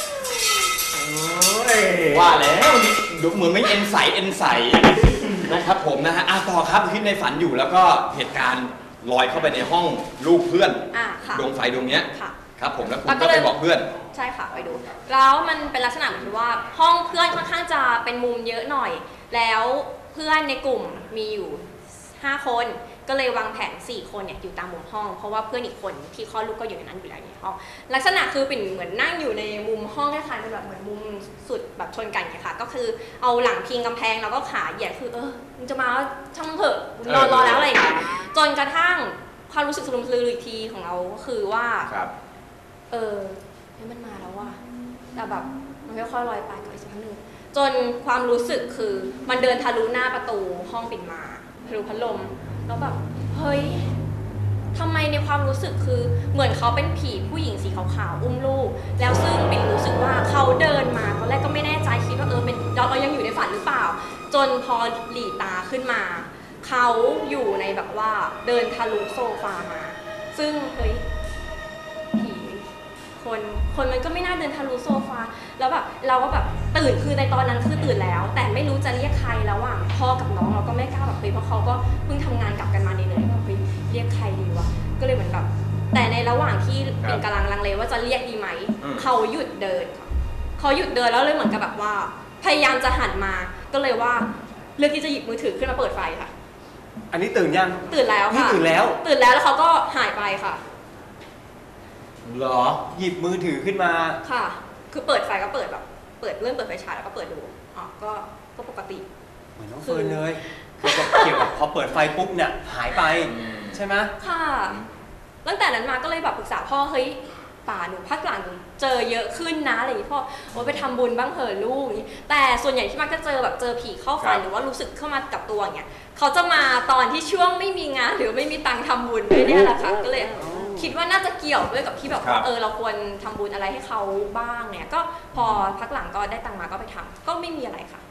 A: ว่าแล้วดูเหมือนไม่เอ็นใสเอ็นใสนะครับผมนะฮะอ่ะต่อครับคิดในฝันอยู่แล้วก็เหตุการณ์ลอยเข้าไปในห้องลูกเพื่อนดวงไฟดวงเนี้ยครับผมแล้วคุณก็ไปบอกเพื่อน
E: ใช่ค่ะไปดูแล้วมันเป็นลักษณะเหมือนว่าห้องเพื่อนค่อนข้างจะเป็นมุมเยอะหน่อยแล้วเพื่อนในกลุ่มมีอยู่ห้าคนก็เลยวางแผนสี่คนเนี่ยอยู่ตามมุมห้องเพราะว่าเพื่อนอีกคนที่คลอดลูกก็อยู่ในนั้นอยู่แล้วในห้องลักษณะคือเป็นเหมือนนั่งอยู่ในมุมห้องคล้ายๆเป็นแบบเหมือนมุมสุดแบบชนกันเนี่ยค่ะก็คือเอาหลังพิงกำแพงแล้วก็ขาเหยียดคือเออมึงจะมาช่างมึงเถอะรอรอแล้วอะไรอย่างเงี้ยจนกระทั่งความรู้สึกสลุมสลืออีกทีของเราก็คือว่าเออเฮ้ยมันมาแล้วว่ะแต่แบบมันค่อยๆลอยไปกับอีกสักพักนึงจนความรู้สึกคือมันเดินทะลุหน้าประตูห้องปิดมาทะลุพัดลมแล้วแบบเฮ้ยทำไมในความรู้สึกคือเหมือนเขาเป็นผีผู้หญิงสีขาวๆอุ้มลูกแล้วซึ่งปิ่นรู้สึกว่าเขาเดินมาตอนแรกก็ไม่แน่ใจคิดว่าเออเป็นเราเรายังอยู่ในฝันหรือเปล่าจนพอหลีตาขึ้นมาเขาอยู่ในแบบว่าเดินทะลุโซฟามาซึ่งเฮ้ยผีคนคนมันก็ไม่น่าเดินทะลุโซฟาแล้วแบบเราก็แบบตื่นคือในตอนนั้นคือตื่นแล้วแต่ไม่รู้จะเรียกใครระหว่างพ่อกับน้องเราก็ไม่กล้าแบบเฮ้ยเพราะเขาก็เพิ่งทำงานกลับกันมาเหนื่อยๆก็เฮ้ยเรียกใครดีวะก็เลยเหมือนแบบแต่ในระหว่างที่เป็นกำลังลังเลว่าจะเรียกดีไหมเขาหยุดเดินค่ะเขาหยุดเดินแล้วเลยเหมือนกับแบบว่าพยายามจะหันมาก็เลยว่าเลือกที่จะหยิบมือถือขึ้นมาเปิดไฟค่ะ
B: อันนี้ตื่นยัง
E: ตื่นแล้วค่ะ
B: ตื่นแล้ว
E: ตื่นแล้วแล้วเขาก็หายไปค่ะ
B: เหรอหยิบมือถือขึ้นมา
E: ค่ะคือเปิดไฟก็เปิดแบบเปิดเริ่มเปิดไฟฉายแล้วก็เปิดดูอ๋อก็ก็ปกติ
B: เหมือนน้องเฟิร์นเลยคือเกี่ยวกับพอเปิดไฟปุ๊บเนี่ยหายไปใช่ไหม
E: ค่ะตั้งแต่นั้นมาก็เลยแบบปรึกษาพ่อเฮ้ยป่าหนูพักหลังหนูเจอเยอะขึ้นนะอะไรอย่างนี้พ่อโอ้ไปทำบุญบ้างเถอะลูกแต่ส่วนใหญ่ที่มักจะเจอแบบเจอผีเข้าฝันหรือว่ารู้สึกเข้ามากับตัวอย่างเงี้ยเขาจะมาตอนที่ช่วงไม่มีงานหรือไม่มีตังค์ทำบุญด้วยเนี่ยแหละค่ะก็เลยคิดว่าน่าจะเกี่ยวด้วยกับที่แบบเออเราควรทำบุญอะไรให้เขาบ้างเนี่ยก็พอพักหลังก็ได้ตังค์มาก็ไปทำก็ไม่มีอะไรค่ะ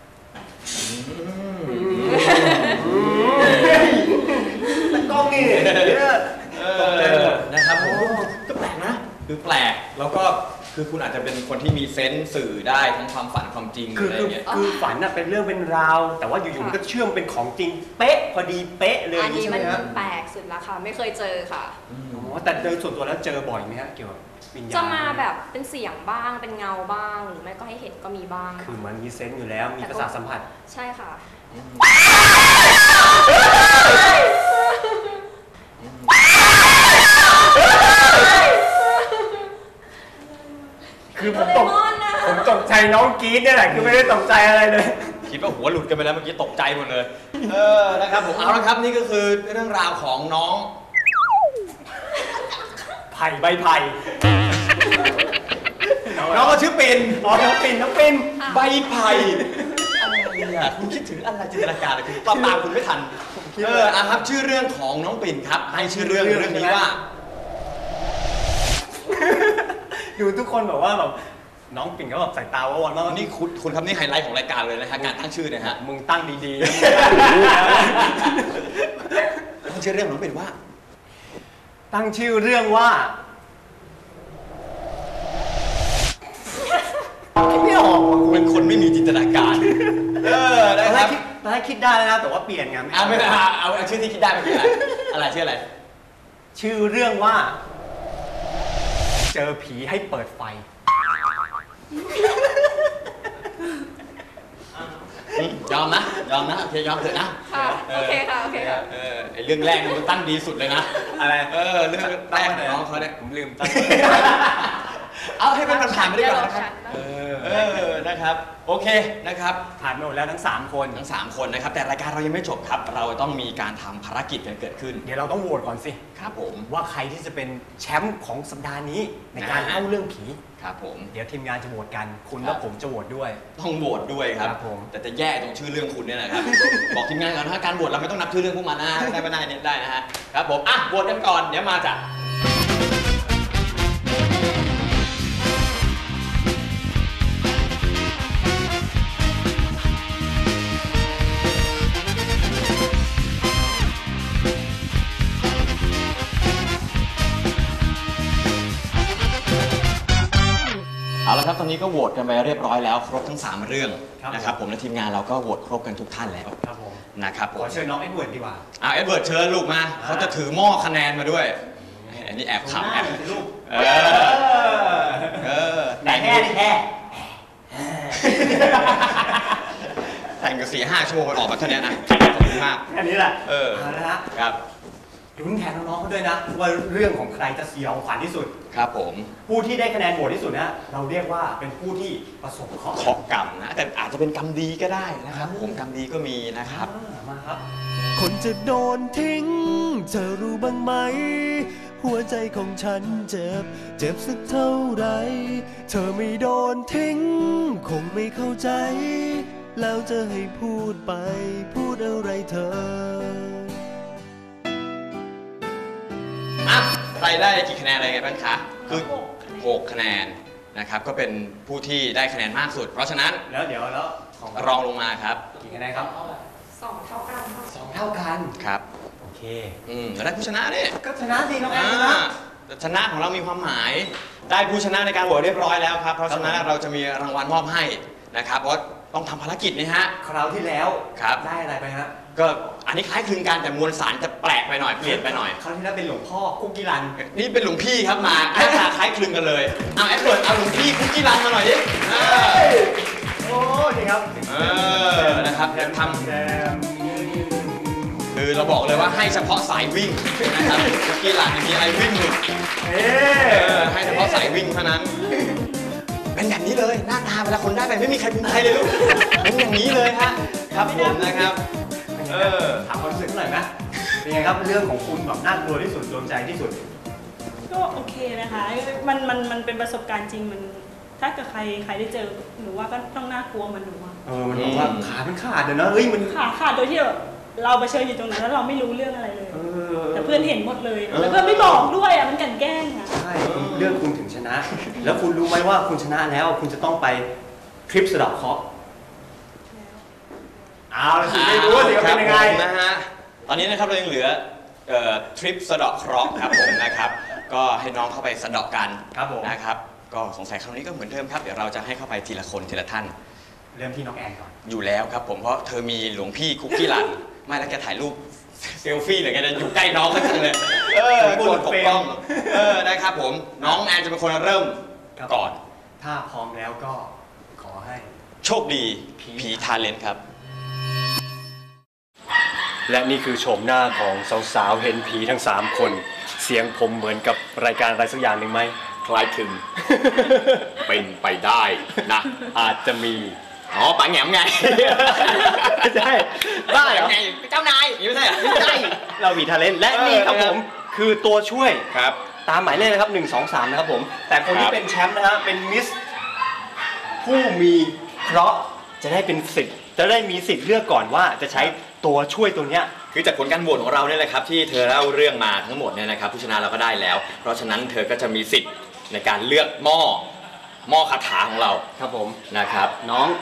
B: แต่กล้องนี่
A: นะครับผมก็แปลกนะคือแปลกแล้วก็คือคุณอาจจะเป็นคนที่มีเซนส์สื่อได้ทั้งความฝันความจริงอะไรอย่างเงี้ย
B: คือฝันน่ะเป็นเรื่องเป็นราวแต่ว่าอยู่ๆมันก็เชื่อมเป็นของจริงเป๊ะพอดีเป๊ะเลย
E: อันนี้มันแปลกสุดละค่ะไม่เคยเจอค่ะ
B: อ๋อแต่โดยส่วนตัวแล้วเจอบ่อยไหมฮะเกี่ยวกับวิญญาณ
E: จะมาแบบเป็นเสียงบ้างเป็นเงาบ้างหรือไม่ก็ให้เห็นก็มีบ้าง
B: คือมันมีเซนส์อยู่แล้วมีประสาทสัมผัส
E: ใช่ค่ะ
B: คือผมตกผมตกใจน้องกรี๊ดเนี่ยแหละคือไม่ได้ตกใจอะไรเลย
A: คิดว่าหัวหลุดกันไปแล้วเมื่อกี้ตกใจหมดเลยเออนะครับผมเอาละครับนี่ก็คือเรื่องราวของน้อง
B: ไผ่ใบไผ่น้องก็ชื่อปิ่นอ๋อน้องปิ่นน้องปิ่น
A: ใบไผ่อะไรอ่ะคุณคิดถึงอะไรจินตนาการอะไรคุณตามตามคุณไม่ทันเอออ่ะครับชื่อเรื่องของน้องปิ่นครับให้ชื่อเรื่องเรื่องนี้ว่า
B: ดูทุกคนแบบว่าแบบน้องปิ่นก็แบบใส่ตาว่าวันว่า
A: นี่คุณคุณครับนี่ไฮไลท์ของรายการเลยนะฮะการตั้งชื่อเนี่ยฮะ
B: มึงตั้งดีๆ
A: ตั้งชื่อเรื่องน้องปิ่นว่า
B: ตั้งชื่อเรื่องว่าไม่ออก
A: คุณเป็นคนไม่มีจินตนาการเออ
B: ต
A: ได้
B: อนแร
A: ครั
B: ก
A: บ
B: คิดตอนแรกคิดได้แล้วนะแต่ว่าเปลี่ยนไง
A: เอาไม่เอาเอาเอาชื่อที่คิดได้เมื่อกี้อะไรอะไรชื่ออะไร
B: ชื่อเรื่องว่า เจอผีให้เปิดไฟ
A: ยอมนะยอมนะโอเคยอมเถอะนะ
E: ค่ะโอเคค่ะโอเคค่ะ
A: เออไอเรื่องแรกมันตั้งดีสุดเลยนะ
B: อะไร
A: เออเรื่องแรกน้องเขาเนี่ย
B: ผมลืมตั้ง
A: เอาให้เป็นผ่านๆไปดีกว่านะครับ
E: ฉัน
A: เออเออนะครับโอเคนะครับ
B: ผ่านมาหมดแล้วทั้งสามคน
A: ทั้งสามคนนะครับแต่รายการเรายังไม่จบครับ เราต้องมีการทำภารกิจกันเกิดขึ้น
B: เดี๋ยวเราต้องโหวตก่อนสิ
A: ครับผม
B: ว่าใครที่จะเป็นแชมป์ของสัปดาห์นี้ในการเล่าเรื่องผี
A: ครับผม
B: เดี๋ยวทีมงานจะโหวตกัน คุณ
A: ครั
B: และ
A: บ
B: ผมจะโหวตด้วย
A: ต้องโหวตด้วยครับ
B: ครับผม
A: แต่จะแย่ตรงชื่อเรื่องคุณเนี่ยนะครับ บอกทีมงานก่อนถ้าการโหวตเราไม่ต้องนับชื่อเรื่องพวกมันนะได้ไม่ได้เนี่ยได้นะฮะครับผมอ่ะโหวตกันก่อนเดี๋ยวมาจ้ะเอาละครับตอนนี้ก็โหวตกันไปเรียบร้อยแล้วครบทั้งสามเรื่อง
B: ครับ
A: นะครับผมและทีมงานเราก็โหวตครบกันทุกท่านแล้ว
B: ครับผม
A: นะครับผ
B: ขอ
A: ม
B: เชิญน้องเอ็ดเวิร์ดดีกว่า
A: อ่าเอ็ดเวิร์ดเชิญลูกมาเขาจะถือหม้อคะแนนมาด้วยอันนี้แอบขำแอบ
B: ลูก
A: เออเออ
B: แต่แค่แค่
A: แต่งกันสี่ห้าชั่วโมงมันออกมาเท่านี้นะขอบคุณมาก
B: แค่นี้แหละ
A: เออ
B: เอาละฮะ
A: ครับ
B: ลุ้นแทนน้องๆเขาด้วยนะว่าเรื่องของใครจะสยองขวัญที่สุด
A: ครับผม
B: ผู้ที่ได้คะแนนโหวตที่สุดนะเราเรียกว่าเป็นผู้ที่ประสบเคราะห์
A: เคราะห์กรรมนะแต่อาจจะเป็นกรรมดีก็ได้นะครับ ผมกรรมดีก็มีนะครับ
B: อ่ามาครับ
F: คนจะโดนทิ้งเธอรู้บ้างไหม หัวใจของฉันเจ็บ เจ็บสักเท่าไหรเธอไม่โดนทิ้ง คงไม่เข้าใจ แล้วจะให้พูดไป พูดอะไรเธอ
A: อ่ะใครได้กี่คะแนนอะไรไงบ้างคะคือหกคะแนนนะครับก็เป็นผู้ที่ได้คะแนนมากสุด เพราะฉะนั้น
B: แล้วเดี๋ยวแล้วของ
A: รองลงมาครับ
B: กี่คะแนนครับ
E: สองเท่ากันค่ะ
B: สองเท่ากัน
A: ครับ
B: โอเค
A: อืมแล้วได้ผู้ชนะเนี่ย
B: ก็ชนะสิน้องแอน
A: อ่า
B: ชนะ
A: แต่ชนะของเรามีความหมาย ได้ผู้ชนะในการโหวตเรียบร้อยแล้วครับ เพราะฉะนั้นเราจะมีรางวัลมอบให้นะครับ เพราะต้องทำภารกิจนะฮะ
B: คราวที่แล้ว
A: ครับ
B: ได้อะไรไปฮะ
A: ก็อันนี้คล้ายคลึงกันแต่มวลสารจะแปลกไปหน่อย เปลี่ยนไปหน่อย
B: คราวที่แล้วเป็นหลวงพ่อคุกกี้รัน
A: นี่เป็นหลวงพี่ครับมาหน้าตาคล้ายคลึงกันเลย เอาแอดเวิร์ดเอาหลวงพี่คุกกี้รันมาหน่อยดิเออ
B: โอ้ดีครับ
A: เออนะครับเดี๋ยวทำ
B: แซม
A: คือเราบอกเลยว่าให้เฉพาะสายวิ่งนะครับคุกกี้รันมีอะไรวิ่งหนึ่ง
B: เอ๊
A: เออให้เฉพาะสายวิ่งเท่านั้น เป็นแบบนี้เลยหน้าตาเวลาคนได้ไปไม่มีใครภูมิใจเลยลูกเป็นอย่างนี้เลยฮะครับผมนะครับเออ
B: ถามความรู้สึกหน่อยไหมเป็นไงครับเรื่องของคุณแบบน่ากลัวที่สุดโดนใจที่สุด
D: ก็โอเคนะคะ มันมันมันเป็นประสบการณ์จริงมัน ถ้าเกิดใครใครได้เจอหนูว่าก็ต้องน่ากลัวเหมันหนูอะ
B: เออมันบอกว่าขามันขาดเลยนะเฮ้ยมัน
D: ขาขาดโดยที่แบบเราเผชิญอยู่ตรงนั้นแล้วเราไม่รู้เรื่องอะไรเลย
B: เออ
D: แต่เพื่อนเห็นหมดเลย แล้วเพื่อนไม่บอกด้วยอ่ะมันกลั่นแกล้งอ่ะ
B: ใช่เรื่องคุณถึงชนะ แล้วคุณรู้ไหมว่าคุณชนะแล้วคุณจะต้องไปทริปสะเดาะเคราะห์เอาละสิไม่รู้ว่าสิว่าเป็นยังไง
A: ครับผมนะฮะตอนนี้นะครับเรายังเหลือเอ่อทริปสะเดาะเคราะห์ครับผมนะครับ ก็ให้น้องเข้าไปสะเดาะกัน
B: ครับผม
A: นะครับ ก็สงสัยครั้งนี้ก็เหมือนเดิมครับเดี๋ยวเราจะให้เข้าไปทีละคนทีละท่าน
B: เริ่มที่น้องแอนก่อน
A: อยู่แล้วครับผมเพราะเธอมีหลวงพี่คุกกี้รันไม่แล้วแกถ่ายรูปเซลฟี่เลยแกจะอยู่ใกล้น้องเขาจังเลยเออกดปกป้องเออได้ครับผมน้องแอนจะเป็นคนเริ่มก่อน
B: ถ้าพร้อมแล้วก็ขอให้
A: โชคดีผีทาเลนต์ครับ
G: และนี่คือโฉมหน้าของสาวๆเห็นผีทั้งสามคน เสียงผมเหมือนกับรายการอะไรสักอย่างหนึ่งไหม
H: คล้ายคลึง เป็นไปได้นะ
G: อาจจะมี
A: อ๋อปังแหงมไง
G: ไม่ใช่ได้เหรอ
A: ไงเจ้านายไม่ใช่ไม่ใช่
G: เรามีทาเลนต์และนี่ครับผมคือตัวช่วย
A: ครับ
G: ตามหมายเลขนะครับหนึ่ง สอง สามนะครับผมแต่คน
A: ค
G: ที่
A: รับ
G: เป็นแชมป์นะฮะเป็นมิสผู้มีเคราะห์จะได้เป็นสิทธิ์จะได้มีสิทธิ์เลือกก่อนว่าจะใช้ตัวช่วยตัวเนี้ย
A: คือจากผลการโหวตของเราเนี่ยแหละครับที่เธอเล่าเรื่องมาทั้งหมดเนี่ยนะครับผู้ชนะเราก็ได้แล้ว เพราะฉะนั้นเธอก็จะมีสิทธิ์ในการเลือกหม้อหม้อคาถาของเรา
G: ครับผม
A: นะครับ
G: น้อง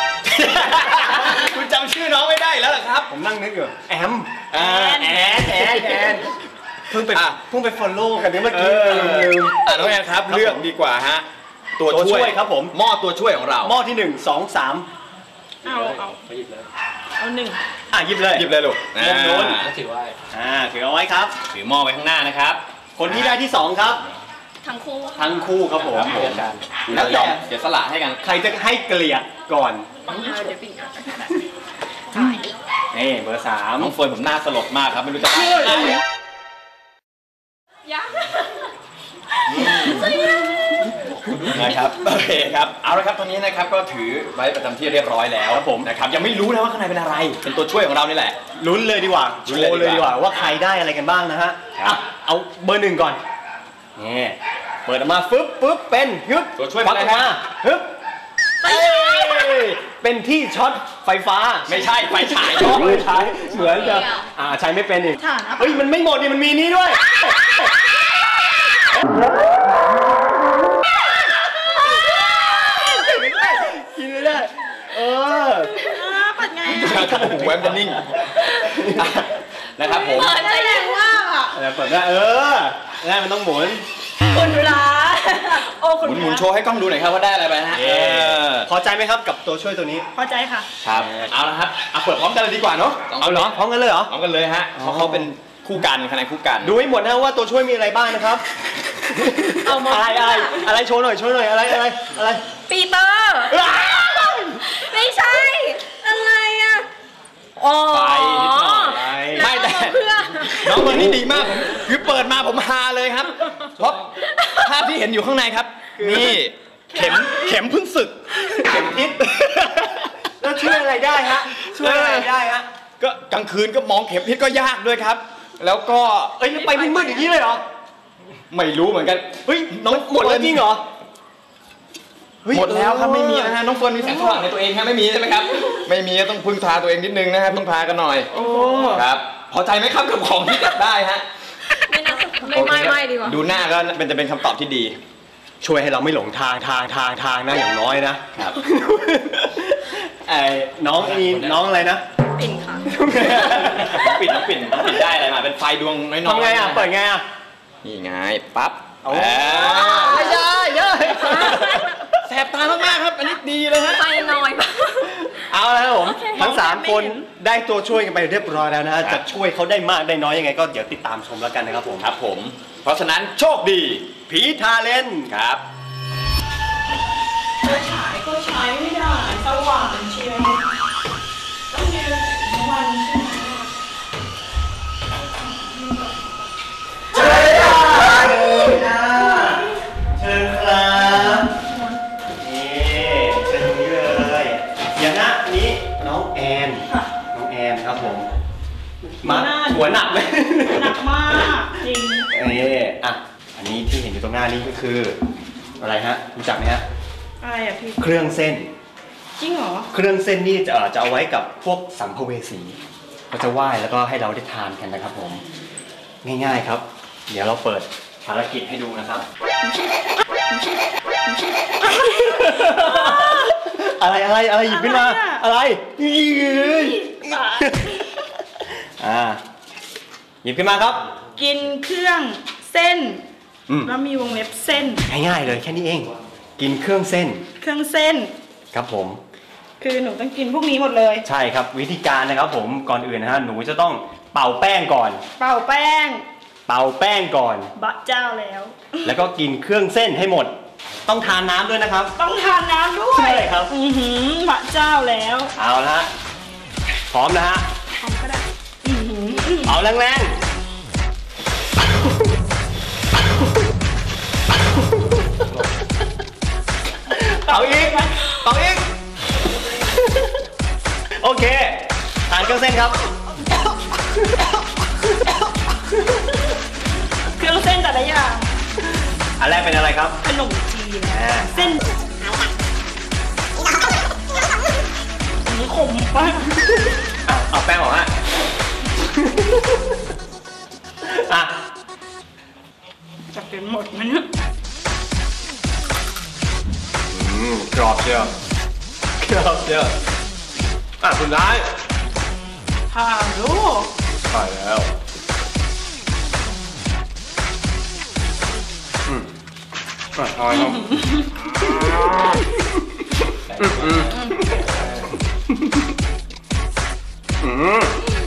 A: คุณจำชื่อน้องไม่ได้แล้วเหรอครับ
G: ผมนั่งนึกอยู่แอม
A: อ่า
G: แอนแอนแอนเพิ่งไป
A: อ่ะ
G: เพิ่งไปฟอลโล่กันเนี่ยเมื่อกี้
A: เออ
G: ลืม
A: อ่ะน้องแอนครับ
G: ครับ
A: เลือกดีกว่าฮะตัว
G: ตัวช่
A: ช่ว
G: วย ยครับผม
A: หม้อตัวช่วยของเรา
G: หม้อที่หนึ่งสองสาม
D: เอาเอาเอาหนึ่ง
G: อ่ะหยิบเลย
A: หยิบเลยลูก
G: มุมโน้น
A: อ่า
H: ถือว่า
G: อ่าถือเอาไว้ครับ
A: ถือหม้อไว้ข้างหน้านะครับ
G: คนที่ได้ที่สองครับ
E: ทั้งคู่
G: ทั้งคู่ครับผม
A: ครับผม แล้วยอมเสียสละให้กัน
G: ใครจะให้เกลียดก่อน
E: เดี๋ยวปิ่นเอาไปแบบ
G: นี่เบอร์สาม
A: น้องเฟิร์นผมหน้าสลดมากครับไม่รู้จะพูดอะไร
E: ยัง
A: นะครับโอเคครับเอาละครับตอนนี้นะครับก็ถือไว้ประจำที่เรียบร้อยแล้วครับผมนะครับยังไม่รู้นะว่าข้างในเป็นอะไรเป็นตัวช่วยของเรานี่แหละ
G: ลุ้นเลยดีกว่า
A: ลุ้
G: โช
A: นเลยดีกว่า
G: ว์เลยดีกว่าว่าใครได้อะไรกันบ้างนะฮะ
A: ครับ
G: อ่ะเอาเบอร์หนึ่งก่อนนี่เปิดออกมาฟึบปึ๊บเป็นฮึบ
A: ตัวช่วย
G: ควักออกมาฮึบเอ้ยเป็นที่ช็อตไฟฟ้า
A: ไม่ใช่ไฟฉาย
G: ไม่ใช้เหมือนจะอ่าใช้ไม่เป็นอีก
D: ฐานะ
G: เฮ้ยมันไม่หมดดิมันมีนี้ด้วยกินไม่ได้เออ
D: อ่าปัดไง
A: ถ้าผมแวบจะนิ่งนะครับผม
E: เปิดใจแรงว่าอ่ะ
G: แล้วเปิดได้เออแรกมันต้องหมุน
D: คุณเวลาโอ้
A: ห
D: คุณ
A: มุนหมุนโชว์ให้กล้องดูหน่อยครับว่าได้อะไรไปนะฮะ
G: เออพอใจไหมครับกับตัวช่วยตัวนี้
D: พอใจค่ะ
A: ครับเอาละครับเอาเปิดพร้อมกันเลยดีกว่าเนาะ
G: เอาเหรอพร้อมกันเลยเหรอ
A: พร้อมกันเลยฮะเพราะเขาเป็นคู่กันคะแนนคู่กัน
G: ดูให้หมดนะว่าตัวช่วยมีอะไรบ้างนะครับ
E: เอามา
G: อะไรอะไรอะไรโชว์หน่อยโชว์หน่อยอะไรอะไรอะไร
E: ปีเตอร์ไม่ใช่ อะไรอ่ะอ๋อ
A: ไฟนิดหน่อย ไม่แต่
E: เพื่อ
A: น้องคนนี้ดีมากผมคือเปิดมาผมฮาเลยครับเพราะภาพที่เห็นอยู่ข้างในครับ นี่เข็มเข็มเพึ่งศึกเข็มทิศ
G: แล้วช่วยอะไรได้ฮะช่วยอะไรได้ฮะ
A: ก็กลางคืนก็มองเข็มทิศก็ยากด้วยครับ แล้วก็
G: เอ้ยไปมืดๆอย่างนี้เลยเหรอ
A: ไม่รู้เหมือนกัน
G: เฮ้ย
A: น้อง
G: หมดแล้วจริงเหรอ
A: หมดแล้วครับไม่มีนะฮะน้องเฟิร์นมีแสงสว่างในตัวเองครับไม่มีใช่ไหมครับไม่มีต้องพึ่งพาตัวเองนิดนึงนะฮะพึ่งพากันหน่อย
G: โอ้
A: ครับพอใจไหมครับกับของที่จับได้ฮะ
E: ไม่น่าไม่ไม่ไม่ดีกว่า
A: ดูหน้าก็เป็นจะเป็นคำตอบที่ดี
G: ช่วยให้เราไม่หลงทางทางทางทางนะอย่างน้อยนะครับ ไอ้น้องนี่น้องอะไรนะ
E: ปิ่นค่ะ
A: น้องปิ่นน้องปิ่นน้องปิ่นได้อะไรมาเป็นไฟดวงน้อยๆ
G: ทำไงอ่ะเปิดไงอ่ะ
A: นี่ไงปั๊บ
G: โอ้
A: แหม
G: ไม่ได้เยอะ
A: แสบตามากๆครับอันนี้ดีเลยฮะ
E: ไปหน่อย
G: เอาแล้วครับผม
E: โอเค
G: ทั้งสาม
E: ไม่
G: คน
E: เห็น
G: ได้ตัวช่วยกันไปเรียบร้อยแล้วนะฮะ
A: ครับ
G: จะช่วยเขาได้มากได้น้อยยังไงก็เดี๋ยวติดตามชมแล้วกันนะครับผม
A: ครับผม เพราะฉะนั้นโชคดี
G: ผีทาเลน
A: ครับ
D: ฉายก็ใช้ไม่ได้สว่างเชียวต้องยืนทั้งวันใช่ไหม
G: เชิญเชิญครับนี่เชิญตรงนี้เลยอย่างนะนี้น้องแอนน้องแอนครับผมมาหัวหนักเลย
D: หนักมากจริง
G: นี่อ่ะอันนี้ที่เห็นอยู่ตรงหน้านี้ก็คืออะไรฮะรู้จักไหมฮะ
D: อะไรอ่ะพี่
G: เครื่องเส้น
D: จริงเหรอ
G: เครื่องเส้นนี่จะเอ่อจะเอาไว้กับพวกสัมภเวสีเขาจะไหว้แล้วก็ให้เราได้ทานกันนะครับผมง่ายๆครับ เดี๋ยวเราเปิดภารกิจให้ดูนะครับ อะไรอะไรอะไรหยิบขึ้นมาอะไรอ่าหยิบขึ้นมาครับ
D: กินเครื่องเส้น
G: อืม
D: แล้วมีวงเล็บเส้น
G: ง่ายๆเลยแค่นี้เอง กินเครื่องเส้น
D: เครื่องเส้น
G: ครับผม
D: คือหนูต้องกินพวกนี้หมดเลย
G: ใช่ครับวิธีการนะครับผมก่อนอื่นนะฮะหนูจะต้องเป่าแป้งก่อน
D: เป่าแป้ง
G: เป่าแป้งก่อน
D: บะเจ้าแล้ว
G: แล้วก็กินเครื่องเส้นให้หมด ต้องทานน้ำด้วยนะครับ
D: ต้องทานน้ำด้วย
G: ใช่ครับ
D: อือหือบะเจ้าแล้ว
G: เอาละฮะพร้อมนะฮะ
D: ทำก็ได้อือหือ
G: เอาแรงๆเป่าอีกเป่าอีกโอเคทานเครื่องเส้นครับ
D: เครื่องเส้นแต่ละอย่าง
G: อันแรกเป็นอะไรครับ
D: ขนมจีน
G: อ่า
D: เส้นขมไป
G: อ่ะเอาแป้งออกฮะ อ่ะ
D: จะกินหมดไหมเนี่ย
G: อืมกรอบเชียวกรอบเชียวอ่ะคุณร้าย
D: ค่ะลูก
G: ใช่แล้วอืมอ่ะทอยครับอืมอืมอืม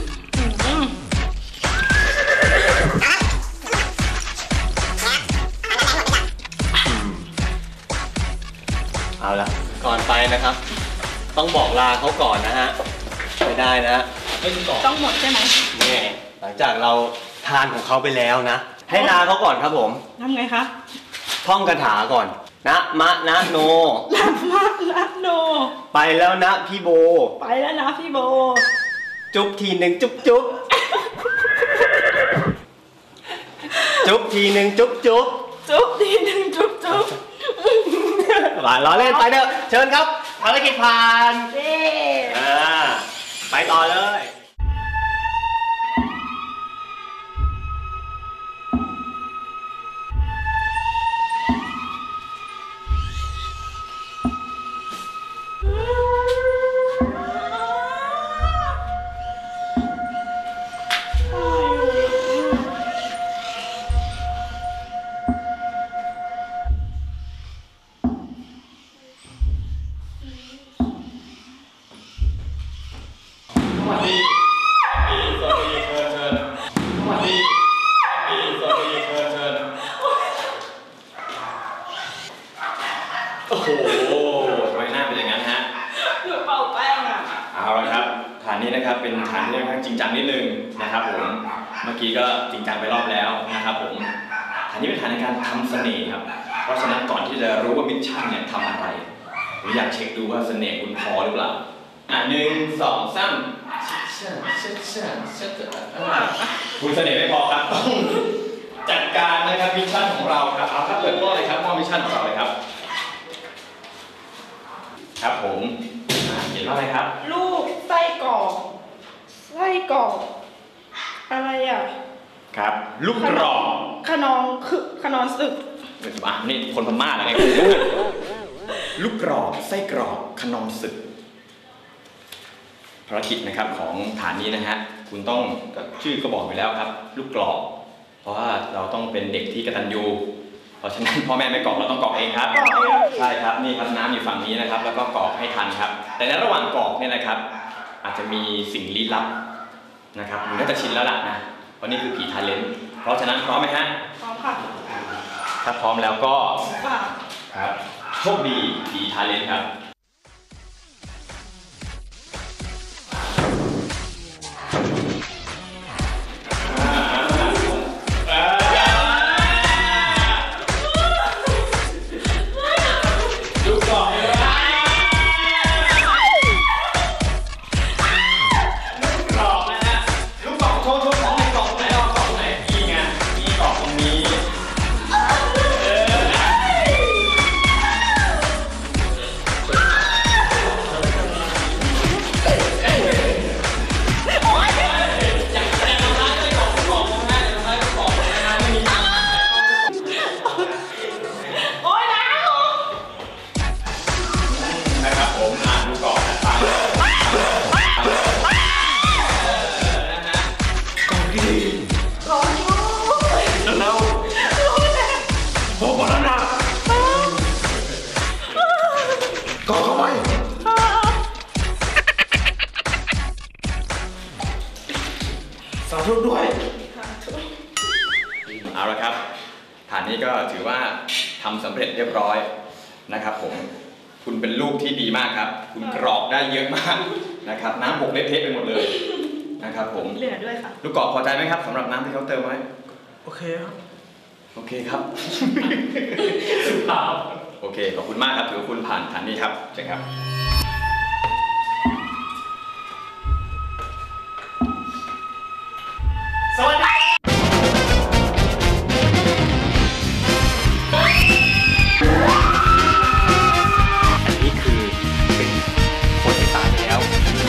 G: เอาละก่อนไปนะครับ ต้องบอกลาเขาก่อนนะฮะไม่ได้นะไม่ต้อง
D: ต้องหมดใช่ไหม
G: นี่หลังจากเราทานของเขาไปแล้วนะ ให้ลาเขาก่อนครับผม
D: ทำไงคะ
G: ท่องคาถาก่อน นะมะนะโน
D: รักมากรักโน
G: ไปแล้วนะพี่โบ
D: ไปแล้วนะพี่โบ
G: จุ๊บทีหนึ่งจุ๊บจุ๊บจุ๊บทีหนึ่งจุ๊บจุ๊บ
D: จุ๊บทีหนึ่งจุ๊บจุ๊บ
G: หวานล้อเล่นไปเถอะเชิญครับภารกิจผ่าน
D: เย้
G: อ่าไปต่อเลย
A: โอ้โหทำไมหน้าเป็นอย่างนั้นฮะ
D: หนูเป่าแป้งอ่ะ
A: เอาละครับฐานนี้นะครับเป็นฐานที่ค่อนข้างจริงจังนิดนึงนะครับผมเมื่อกี้ก็จริงจังไปรอบแล้วนะครับผมฐานนี้เป็นฐานในการทำเสน่ห์ครับเพราะฉะนั้นก่อนที่จะรู้ว่ามิชชั่นเนี่ยทำอะไรผมอยากเช็คดูว่าเสน่ห์คุณพอหรือเปล่าอ่ะหนึ่งสองสามคุณเสน่ห์ไม่พอครับต้องจัดการนะครับมิชชั่นของเราครับเอาครับเปิดหม้อเลยครับหม้อมิชชั่นของเราเลยครับครับผมเขียนว่าอะไรครับ
D: ลูกไส้กรอกไส้กรอกอะไรอ่ะ
A: ครับลูกกรอก
D: ขนองคือขนองศึก
A: อ่ะนี่คนพม่าอะไรไงลูกกรอกไส้กรอกขนมศึกภารกิจนะครับของฐานนี้นะฮะคุณต้องชื่อก็บอกไปแล้วครับ ลูกกรอกเพราะว่าเราต้องเป็นเด็กที่กตัญญูเพราะฉะนั้นพ่อแม่ไม่กรอกเราต้องกรอกเองครับ
D: กรอกเอง
A: ใช่ครับนี่ครับน้ำอยู่ฝั่งนี้นะครับ แล้วก็กรอกให้ทันครับ แต่ในระหว่างกรอกเนี่ยนะครับ อาจจะมีสิ่งลี้ลับนะครับคุณน่าจะชินแล้วล่ะนะเพราะนี่คือผีทาเลนต์เพราะฉะนั้นพร้อมไหมฮะ
D: พร้อมค่ะ
A: ถ้าพร้อมแล้วก็
D: ค่ะ
A: ครับโชคดีผีทาเลนต์ครับสาธุด้วยเอาละครับฐานนี้ก็ถือว่าทำสำเร็จเรียบร้อยนะครับผมคุณเป็นลูกที่ดีมากครับคุณกรอกได้เยอะมากนะครับน้ำหกเละเทะไปหมดเลยนะครับผม
D: เหลือด้วยค่ะ
A: ลูกกรอกพอใจไหมครับสำหรับน้ำที่เขาเติมไว้
B: โอเคครับ
A: โอเคครับสุภาพโอเคขอบคุณมากครับถือว่าคุณผ่านฐานนี้ครับเชิญครับ
G: สวัสดี อันนี้คือเป็นคนที่ตายแล้ว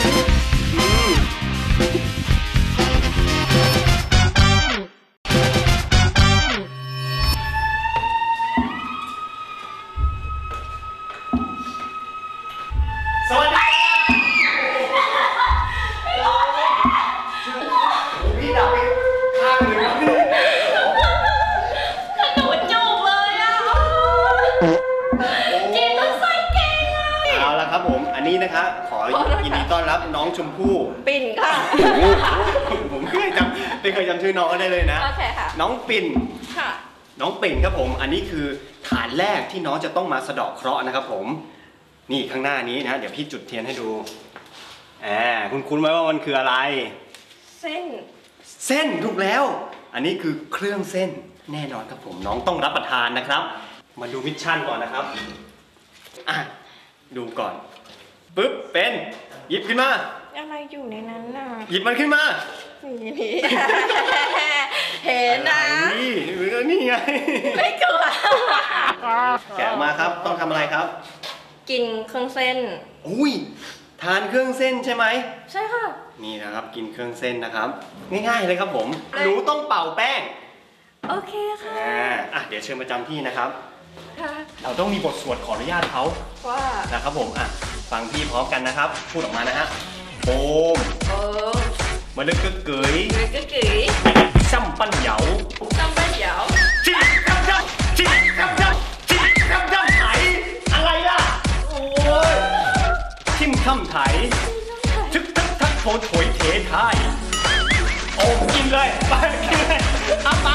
G: ชมพู่
E: ปิ่นค่ะ
G: ผมไม่เคยจำไม่เคยจำชื่อน้องได้เลยนะ
E: โอเคค่ะ
G: น้องปิ่น
E: ค่ะ
G: น้องปิ่นครับผม อันนี้คือฐานแรกที่น้องจะต้องมาสะเดาะเคราะห์นะครับผม นี่ข้างหน้านี้นะ เดี๋ยวพี่จุดเทียนให้ดูอ่าคุณคุ้นไหมว่ามันคืออะไร
E: เส้น
G: เส้นถูกแล้ว อันนี้คือเครื่องเส้นแน่นอนครับผม น้องต้องรับประทานนะครับ มาดูมิชชั่นก่อนนะครับ อ่ะ ดูก่อนปึ๊บ เป็น หยิบขึ้นมา
E: อะไรอยู่ในนั้นน่ะ
G: หยิบมันขึ้นมา
E: นี่ เห็นนะ
G: นี่นี่ไง
E: ไม่กลัว
G: แกะออกมาครับ ต้องทำอะไรครับ
E: กินเครื่องเส้น
G: อุ้ย ทานเครื่องเส้นใช่ไหม
E: ใช่ค่ะ
G: นี่นะครับ กินเครื่องเส้นนะครับ ง่ายๆเลยครับผม หนูต้องเป่าแป้ง
E: โอเคค่ะ
G: อ่าอ่ะ เดี๋ยวเชิญประจำที่นะครับ
E: ค่ะ
G: เราต้องมีบทสวดขออนุญาตเขา
E: ว่า
G: นะครับผม อ่ะ ฟังพี่พร้อมกันนะครับ พูดออกมานะฮะ โอม
E: โอ้
G: มาลึกกึกกึ๋ย
E: กึ๋ยกึ๋ยกึ๋ย
G: ซ้ำปั้นเหยา
E: ต้องไปเดี๋ยว
G: จิกำจับจิกำจับจิกำจับไถอะไรล่ะ โอ้ยทิมคำไถทึกทักทักโถโถยเทไทยโอ้กินเลยไปกินเลยเอาเปล่า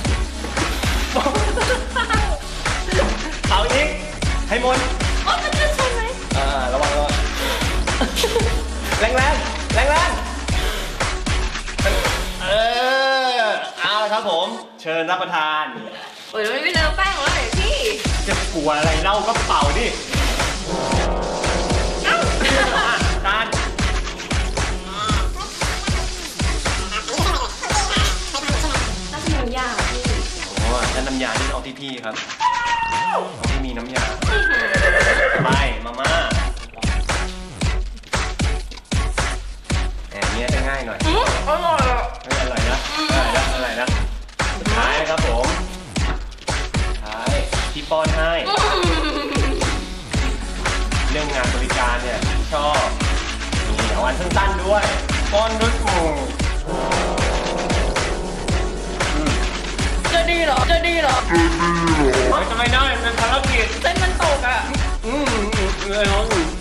G: เอาอีกให้หมด
E: โอ้มันจะใช่ไหม
G: อ่าระวังระวังแรงแรงแรงแรงเออเอาละครับผม เชิญรับประทาน
E: โอ้ยไม่เลอะแป้งเลยพี่
G: จะกลัวอะไรเล่าก็เป่าดิทาน
E: ต้องมีน้ำยาพี่
G: โอ้ถ้าน้ำยานี่เอาที่พี่ครับไม่มีน้ำยาไปมาม่าแอบเนี้ยจะง่ายหน่อย
E: อร่อยอ่ะ
G: ไม่อร่อยนะอร่อยนะอร่อยนะสุดท้ายนะครับผมสุดท้ายที่ป้อนให้ เรื่องงานบริการเนี่ยชอบมีรางวัลสั้นๆด้วยป้อนด้วยหมู
E: จะดีเหรอ จะดีเหรอ
G: มันจะไม่ได้เป็นภารกิจ
E: เส้นมันตกอ่ะ
G: อืมเลยน้อง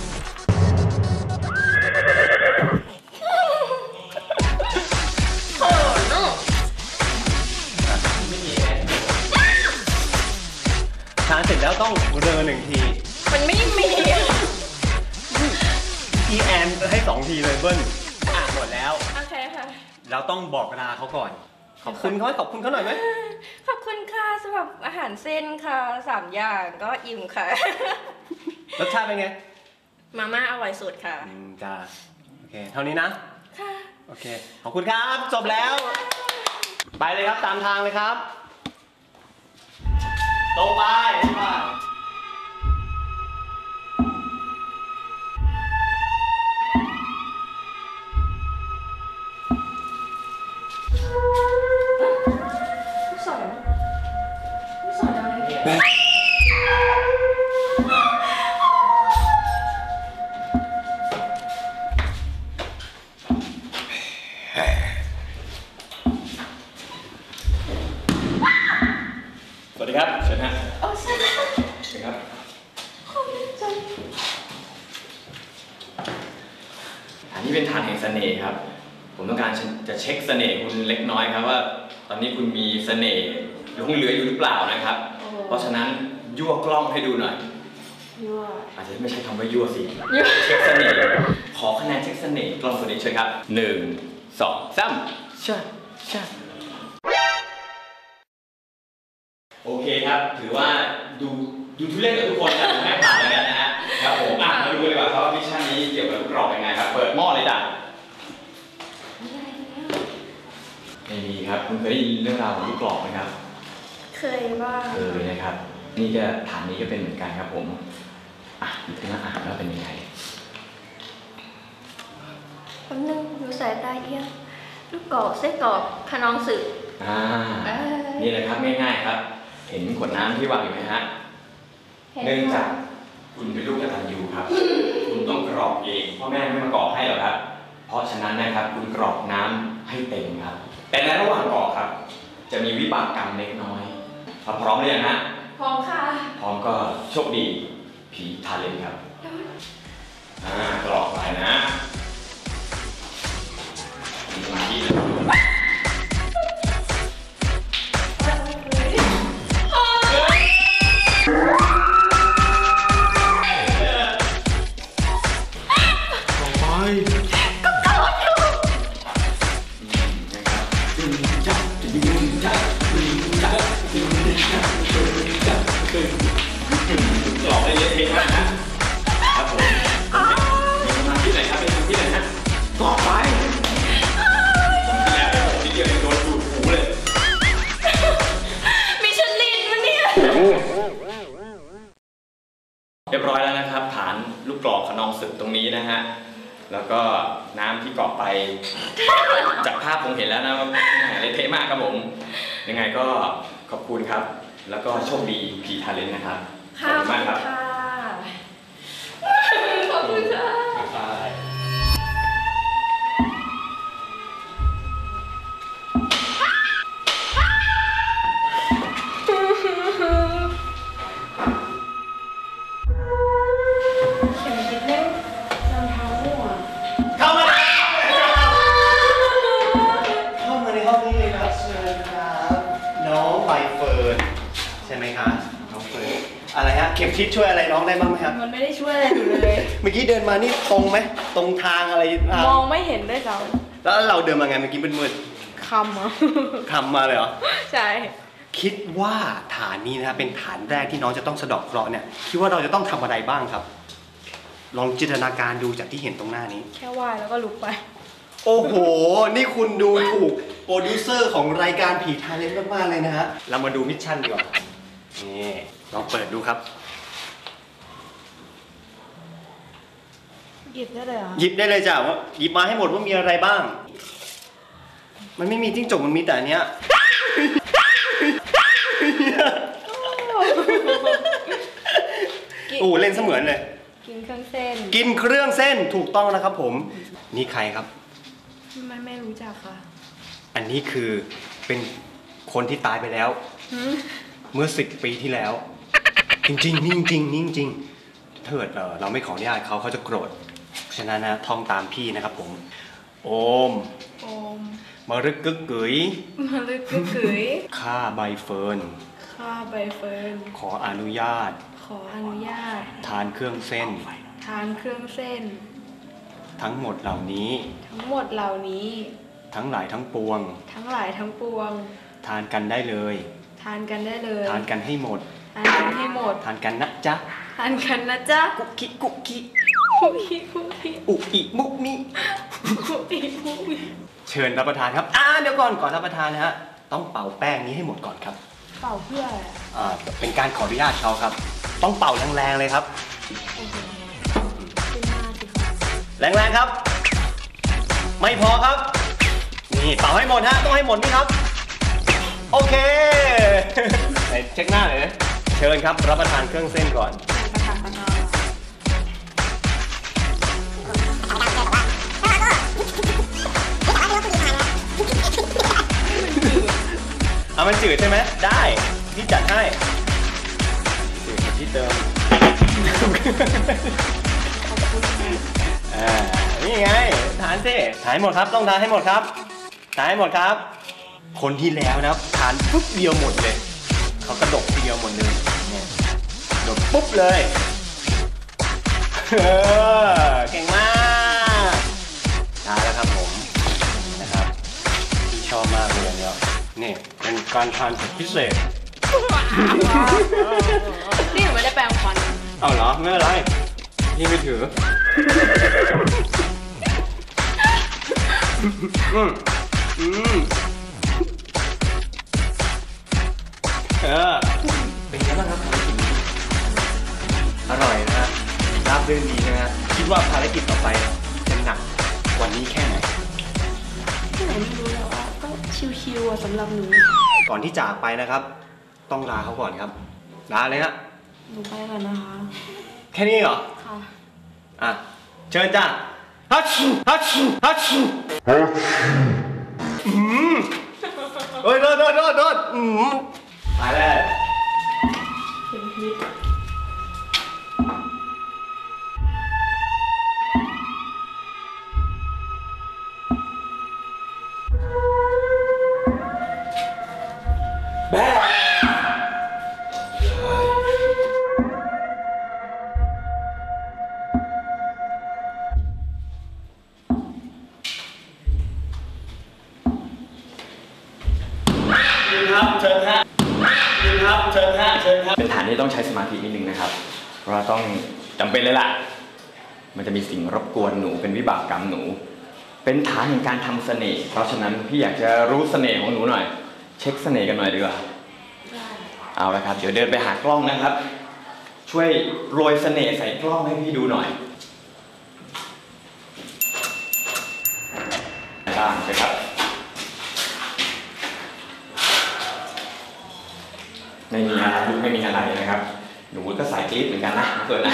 G: ทานเสร็จแล้วต้องเรอหนึ่งที
E: มันไม่มี
G: อีแอนให้สองทีเลยเบิ้ลอ่ะหมดแล้ว
E: โอเคค่ะ
G: เราต้องบอกลาเขาก่อน ขอบคุณเขาขอบคุณเขาหน่อยไหม
E: ขอบคุณค่ะสำหรับอาหารเส้นค่ะสามอย่างก็อิ่มค่ะ
G: รสชาติเป็นไง
E: มาม่าอร่อยสุดค่ะ
G: อืมจ้าโอเค เท่านี้นะ
E: ค่ะ
G: โอเค ขอบคุณครับ จบแล้ว ไปเลยครับตามทางเลยครับ ตรงไปตรงไป
E: สอนสอนอะไรเนี่ย
A: สวัสดีครับเชิญฮะ
E: โอ้ใช่ค่ะ
A: เชิญครับ
E: ขอบคุณจัง
A: อันนี้เป็นฐานแห่งเสน่ห์ครับ ผมต้องการจะเช็คเสน่ห์คุณเล็กน้อยครับว่า ตอนนี้คุณมีเสน่ห์หลงเหลืออยู่หรือเปล่านะครับ เพราะฉะนั้นยั่วกล้องให้ดูหน่อย
E: ยั่ว
A: อาจจะไม่ใช่คำว่ายั่วสิ
E: ยั่ว
A: เช็คเสน่ห์ขอคะแนนเช็คเสน่ห์กล้องตัวนี้เชิญครับหนึ่งสองสามชาชาโอเคครับ ถือว่าดูดูทุเรศกับทุกคนนะไม่ผ่านแล้วกันนะฮะครับผมอ่ะมาดูกันดีกว่าครับว่ามิชชั่นนี้เกี่ยวกับกรอบยังไงครับ เปิดหม้อเลยจ้ะไม่มีครับคุณเคยได้ยินเรื่องราวของลูกกรอกไหมครับ
E: เคยบ้าง
A: เคยนะครับ นี่ก็ฐานนี้ก็เป็นเหมือนกันครับผมอ่ะดูที่หน้าอ่านว่าเป็นยังไง
E: แป๊บนึงดูสายตาเอียงลูกกรอกไส้กรอกขนองสึก
A: อ่า
E: เอ้ย
A: นี่นะครับง่ายๆครับ เห็นขวดน้ำที่วางอยู่ไหมฮะ เนื่องจากคุณเป็นลูกกตัญญูครับ คุณต้องกรอกเองพ่อแม่ไม่มากรอกให้หรอกครับ เพราะฉะนั้นนะครับ คุณกรอกน้ำให้เต็มครับ แต่ในระหว่างกรอกครับ จะมีวิบากกรรมเล็กน้อยถ้าพร้อมหรือยังฮะ
E: พร้อมค่ะ
A: พร้อมก็โชคดีผีทาเลนครับ อ่ากรอกไปนะสมาธินะหลอกได้เยอะเทมากนะครับผมมีสมาธิไหนครับเป็นสมาธิไหนฮะต่อไปแล้วทีเดียวโดนดูดหูเลย
E: มีชลินมันเนี่ย
A: เรียบร้อยแล้วนะครับฐานลูกกรอกขนองศึกตรงนี้นะฮะแล้วก็น้ำที่กรอกไปจากภาพผมเห็นแล้วนะว่าเละเทะมากครับผมยังไงก็ขอบคุณครับแล้วก็โชคดีพีทาเลนต์นะครับขอบคุณมากครับ
E: ขอบคุณค่ะ
B: เข้ามาเข้ามาในห้องนี้เลยครับเชิญครับน้องใบเฟิร์นใช่ไหมคะน้องเฟิร์นอะไรฮะเข็มทิศช่วยอะไรน้องได้บ้างไหมครับ
C: มันไม่ได้ช่วยอะไรหนูเลย
B: เมื่อกี้เดินมานี่ตรงไหมตรงทางอะไร
C: มองไม่เห็นด้วยซ้
B: แล้วเราเดินมาไงเมื่อกี้มืด
C: ำคำอ่ะ
B: ๆทำมาเลยเหรอ
C: ใช่
B: คิดว่าฐานนี้นะครับเป็นฐานแรกที่น้องจะต้องสะเดาะเคราะห์เนี่ยคิดว่าเราจะต้องทำอะไรบ้างครับลองจินตนาการดูจากที่เห็นตรงหน้านี้
C: แค่ไหว้แล้วก็ลุกไป
B: โอ้โหนี่คุณดูถูกโปรดิวเซอร์ของรายการผีทาเลนต์มากๆเลยนะฮะเรามาดูมิชชั่นดีกว่านี่ลองเปิดดูครับ
C: หยิบได้เลยอ่ะ
B: หยิบได้เลยจ้ะว่าหยิบมาให้หมดว่ามีอะไรบ้างมันไม่มีจิ้งจกมันมีแต่อันเนี้ยโอ้เล่นเสมือนเลย
C: กินเครื่องเส้น
B: กินเครื่องเส้นถูกต้องนะครับผมนี่ใครครับ
C: ไม่ไม่รู้จักค่ะ
B: อันนี้คือเป็นคนที่ตายไปแล้วเมื่อสิบปีที่แล้วจริงๆนี่จริงๆนี่จริงๆถ้าเกิดเราไม่ขออนุญาตเขาเขาจะโกรธฉะนั้นนะท่องตามพี่นะครับผมโอม
C: โอม
B: มารึกกึกกึ๋ย
C: มารึกกึกกึ๋ย
B: ข้าใบเฟิร์น
C: ข้าใบเฟิร์น
B: ขออนุญาต
C: ขออนุญาต
B: ทานเครื่องเส้น
C: ทานเครื่องเส้น
B: ทั้งหมดเหล่านี้
C: ทั้งหมดเหล่านี้
B: ทั้งหลายทั้งปวง
C: ทั้งหลายทั้งปวง
B: ทานกันได้เลย
C: ทานกันได้เลย
B: ทานกันให้หมด
C: ทานกันให้หมด
B: ทานกันนะจ๊ะ
C: ทานกันนะจ๊ะ
B: กุกกิกุกกิ
C: กุกกิกุกกิ
B: อุอิมุกมิ
C: อุอิมุกมิ
B: เชิญรับประทานครับอ่าเดี๋ยวก่อนก่อนรับประทานนะฮะต้องเป่าแป้งนี้ให้หมดก่อนครับ
C: เป่าเพื่ออะไร
B: อ่าเป็นการขออนุญาตเขาครับต้องเป่าแรงๆเลยครับแรงๆครับไม่พอครับนี่เป่าให้หมดฮะต้องให้หมดนี่ครับโอเคไหนเช็คหน้าหน่อยนะเชิญครับรับประทานเครื่องเส้นก่อนเอามันจืดใช่ไหมได้พี่จัดให้จืดที่เติมอ่านี่ไงทานสิทานให้หมดครับต้องทานให้หมดครับทานให้หมดครับคนที่แล้วนะครับทานปุ๊บเดียวหมดเลยเขากระดกทีเดียวหมดเลยเนี่ยดกปุ๊บเลยเออเก่งมากทานแล้วครับผมนะครับที่ชอบมากเลยอย่างเดียวนี่เป็นการทานแบบพิเศษ
C: นี่หนูไม่ได้แปรงฟัน
B: เอาเหรอไม่เป็นไรพี่ไม่ถืออืมอืมเออเป็นไงบ้างครับภารกิจอร่อยนะฮะราบรื่นดีนะฮะคิดว่าภารกิจต่อไปจะหนักกว่านี้แค่ไหน
C: ที่ไหนไม่รู้แล้วว่าก็ชิวๆสำหรับหนู
B: ก่อนที่จากไปนะครับต้องลาเขาก่อนครับลาเลยฮะ
C: หนูไปก่อนนะคะ
B: แค่นี้เหรอ
C: ค่ะ
B: อ่ะเชิญจ้าฮัชฮัชฮัชอืมโอ้ยโดดโดดโดดโดดอืมไปเลย
C: เข็มทิศ
A: เป็นฐานที่ต้องใช้สมาธินิดนึงนะครับเพราะว่าต้องจำเป็นเลยล่ะมันจะมีสิ่งรบกวนหนูเป็นวิบากกรรมหนูเป็นฐานแห่งการทำเสน่ห์เพราะฉะนั้นพี่อยากจะรู้เสน่ห์ของหนูหน่อยเช็คเสน่ห์กันหน่อยดีกว่าเอาละครับเดี๋ยวเดินไปหากล้องนะครับช่วยโรยเสน่ห์ใส่กล้องให้พี่ดูหน่อยบ้างใช่ครับไม่มีอะไรลูกไม่มีอะไรนะครับหนูก็สายกรี๊ดเหมือนกันนะเกิดนะ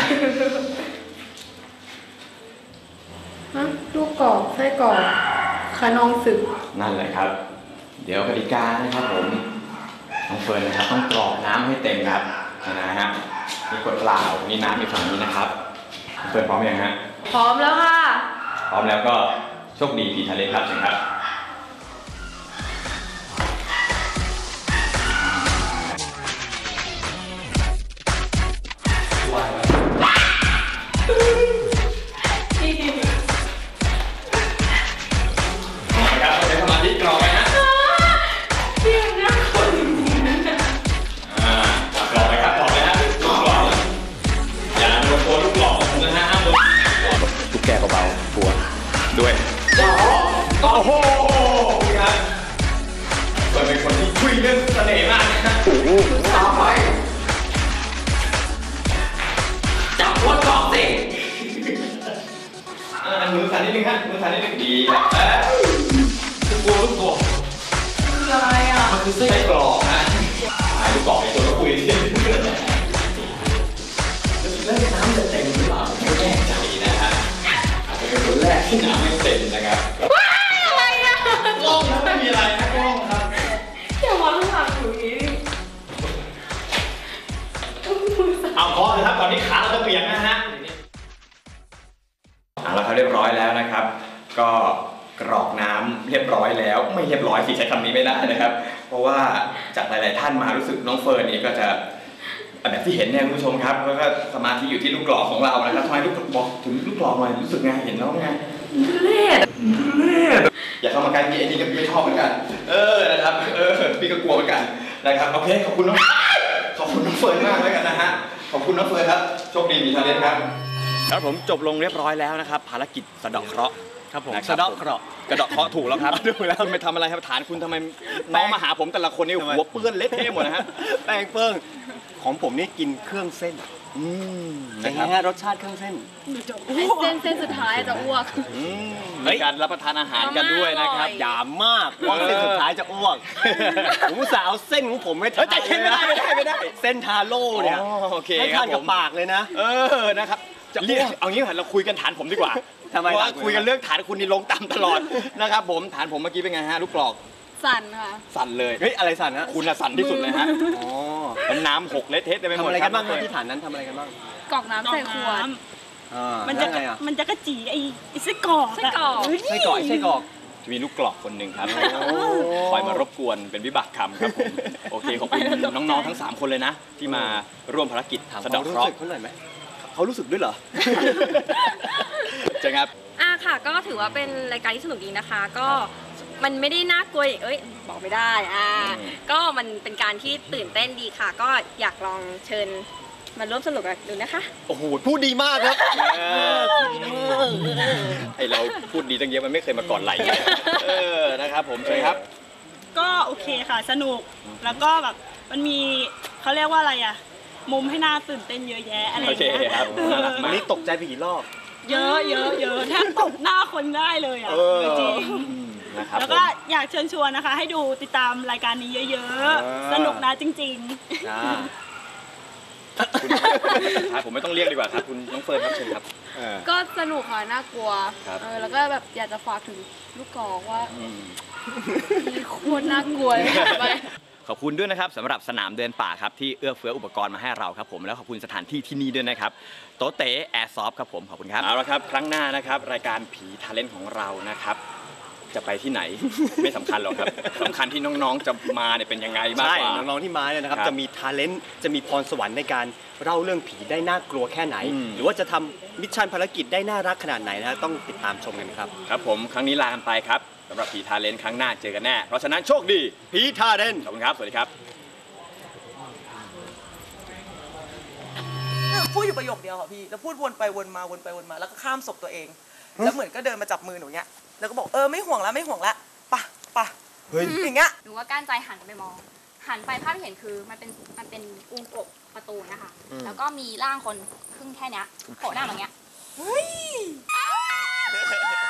C: ฮะลูกกรอกไส้กรอกขนองศึก
A: นั่นแหละครับเดี๋ยวกติกานะครับผมน้องเฟิร์นนะครับต้องกรอกน้ำให้เต็มครับนะฮะมีขวดเปล่ามีน้ำมีฝั่งนี้นะครับน้องเฟิร์นพร้อมยังฮะ
C: พร้อมแล้วค่ะ
A: พร้อมแล้วก็โชคดีผีทะเลครับเชิญครับด้วยโอ้โหครับเป็นคนที่คุยเรื่องเสน่ห์มากนะโอ้โหตามไปจับหัวกรอกสิมือสั่นนิดนึงฮะมือสั่นนิดนึงดีครับลูกตัวลูกตัวอะไรอ่ะมันคือไส้กรอกนะลูกกรอกไอ้ตัวก็คุยสิแล้วน้ำจะเต็มหรือเปล่าไม่แน่ใจนะฮะเป็นคนแรกที่น้ำไม่เต็มนะครับว้าอะไรอะกล้องนะไม่มีอะไรนะกล้องครับ
C: อย่ามาข้างหลังหนูนี้
A: เอาพอเลยครับตอนนี้ขาเราจะเปียกนะฮะเอาละครับเรียบร้อยแล้วนะครับก็กรอกน้ำเรียบร้อยแล้วไม่เรียบร้อยสิใช้คำนี้ไม่ได้นะครับเพราะว่าจากหลายๆท่านมารู้สึกน้องเฟิร์นนี่ก็จะแบบที่เห็นเนี่ยคุณผู้ชมครับแล้วก็สมาธิอยู่ที่ลูกกรอกของเรานะครับทำไมลูกบอกถึงลูกกรอกหน่อยรู้สึกไงเห็นแล้วไงเล่ดเล่ดอย่าเข้ามาใกล้พี่ไอ้นี่ก็ไม่ชอบเหมือนกันเออนะครับเออพี่ก็กลัวเหมือนกันนะครับโอเคขอบคุณน้องขอบคุณน้องเฟิร์นมากแล้วกันนะฮะขอบคุณน้องเฟิร์นครับโชคดีมีทาเลนต์ครับครับผมจบลงเรียบร้อยแล้วนะครับภารกิจสะเดาะเคราะห์
B: ครับผมสะเดาะเคราะห์
A: กระดาะเคราะห์ถูกแล้วครับถูกแล้วคุณไปทำอะไรครับฐานคุณทำไมน้องมาหาผมแต่ละคนนี่หัวเปื้อนเละเทะหมดนะฮะ
B: แป้งเปิ้งของผมนี่กินเครื่องเส้น
A: อืม
B: นะครับรสชาติเครื่องเส้น
C: เส้นเส้นสุดท้ายจะอ้วก
A: มีการรับประทานอาหารกันด้วยนะครับ
B: หยามมากว่าเส้นสุดท้ายจะอ้วกผมสาวเส้นของผมไม่
A: ทานไม่ได้ไม่ได้ไม่ได้
B: เส้นทาโร่เนี่ยให้ทานกับปากเลยนะ
A: เออนะครับจะเรียกเอางี้ก่อนเราคุยกันฐานผมดีกว่า
B: ทำไม
A: คุยกันเรื่องฐานคุณนี่ลงต่ำตลอดนะครับผมฐานผมเมื่อกี้เป็นไงฮะลูกกรอก
C: สั่นค่ะ
A: สั่นเลย
B: เฮ้ยอะไรสั่นฮะ
A: คุณน่ะสั่นที่สุดเลยฮะอ๋อเป็นน้ำหกเละเทะไปหมด
B: ทำอะไรกันบ้างที่ฐานนั้นทำอะไรกันบ้าง
C: กรอกน้ำใส่ขวด
D: มันจะมันจะกระจีไอ้ไส้กรอก
C: ไส้กรอก
B: ไส้กรอกไส้กรอก
A: จะมีลูกกรอกคนหนึ่งครับคอยมารบกวนเป็นวิบากกรรมครับผมโอเคขอบคุณน้องๆทั้งสามคนเลยนะที่มาร่วมภารกิจสะเดาะเคราะห์
B: เขาหน่อยไหม
A: เขารู้สึกด้วยเหรอใช่ครับ
E: อ่ะค่ะก็ถือว่าเป็นรายการที่สนุกดีนะคะก็มันไม่ได้น่ากลัวเอ้ยบอกไม่ได้อ่าก็มันเป็นการที่ตื่นเต้นดีค่ะก็อยากลองเชิญมาร่วมสนุกกันดูนะคะ
A: โอ้โหพูดดีมากครับไอเราพูดดีตั้งเยอะมันไม่เคยมาก่อนไหลเออนะครับผมใช่ครับ
D: ก็โอเคค่ะสนุกแล้วก็แบบมันมีเขาเรียกว่าอะไรอ่ะมุมให้น่าตื่นเต้นเยอะแยะอะไรอย่างเงี้ยครับ
B: วันนี้ตกใจไปกี่รอบ
D: เยอะเยอะเยอะแทบตบหน้าคนได้เลยอ่ะจริงแล้วก็อยากเชิญชวนนะคะให้ดูติดตามรายการนี้เยอะๆสนุกนะจริง
A: ๆผมไม่ต้องเรียกดีกว่าครับคุณน้องเฟิร์นครับเชิญครับ
C: ก็สนุกค่ะน่ากลัวแล้วก็แบบอยากจะฝากถึงลูกกอกว่ามีคนน่ากลัวไป
A: ขอบคุณด้วยนะครับสำหรับสนามเดินป่าครับที่เอื้อเฟื้ออุปกรณ์มาให้เราครับผมแล้วขอบคุณสถานที่ที่นี่ด้วยนะครับโตเต๋แอร์ซอฟครับผมขอบคุณครับเอาละครับครั้งหน้านะครับรายการผีทาเลนต์ของเรานะครับจะไปที่ไหนไม่สำคัญหรอกครับสำคัญที่น้องๆจะมาเนี่ยเป็นยังไงมากกว่า
B: น้องๆที่มาเนี่ยนะครับจะมีทาเลนต์จะมีพรสวรรค์ในการเล่าเรื่องผีได้น่ากลัวแค่ไหนหรือว่าจะทำมิชชั่นภารกิจได้น่ารักขนาดไหนนะต้องติดตามชมกันครับ
A: ครับผมครั้งนี้ลากันไปครับสำหรับผีทาเลนต์ครั้งหน้าเจอกันแน่เพราะฉะนั้นโชคดี
B: ผีทาเลนต์
A: ขอบคุณครับสวัสดีครับ
I: พูดอยู่ประโยคเดียวค่ะพี่แล้วพูดวนไปวนมาวนไปวนมาแล้วก็ข้ามศพตัวเองแล้วเหมือนก็เดินมาจับมือหนูเนี้ยแล้วก็บอกเออไม่ห่วงแล้วไม่ห่วงแล้วปะปะอย่างเงี้ย
E: หนูก็กั้นใจหันไปมอง หันไปภาพที่เห็นคือมันเป็นมันเป็นวงกบประตูนะคะแล้วก็มีร่างคนครึ่งแค่เนี้ยโผล่หน้ามาอย่างเงี้ย
I: เฮ้ย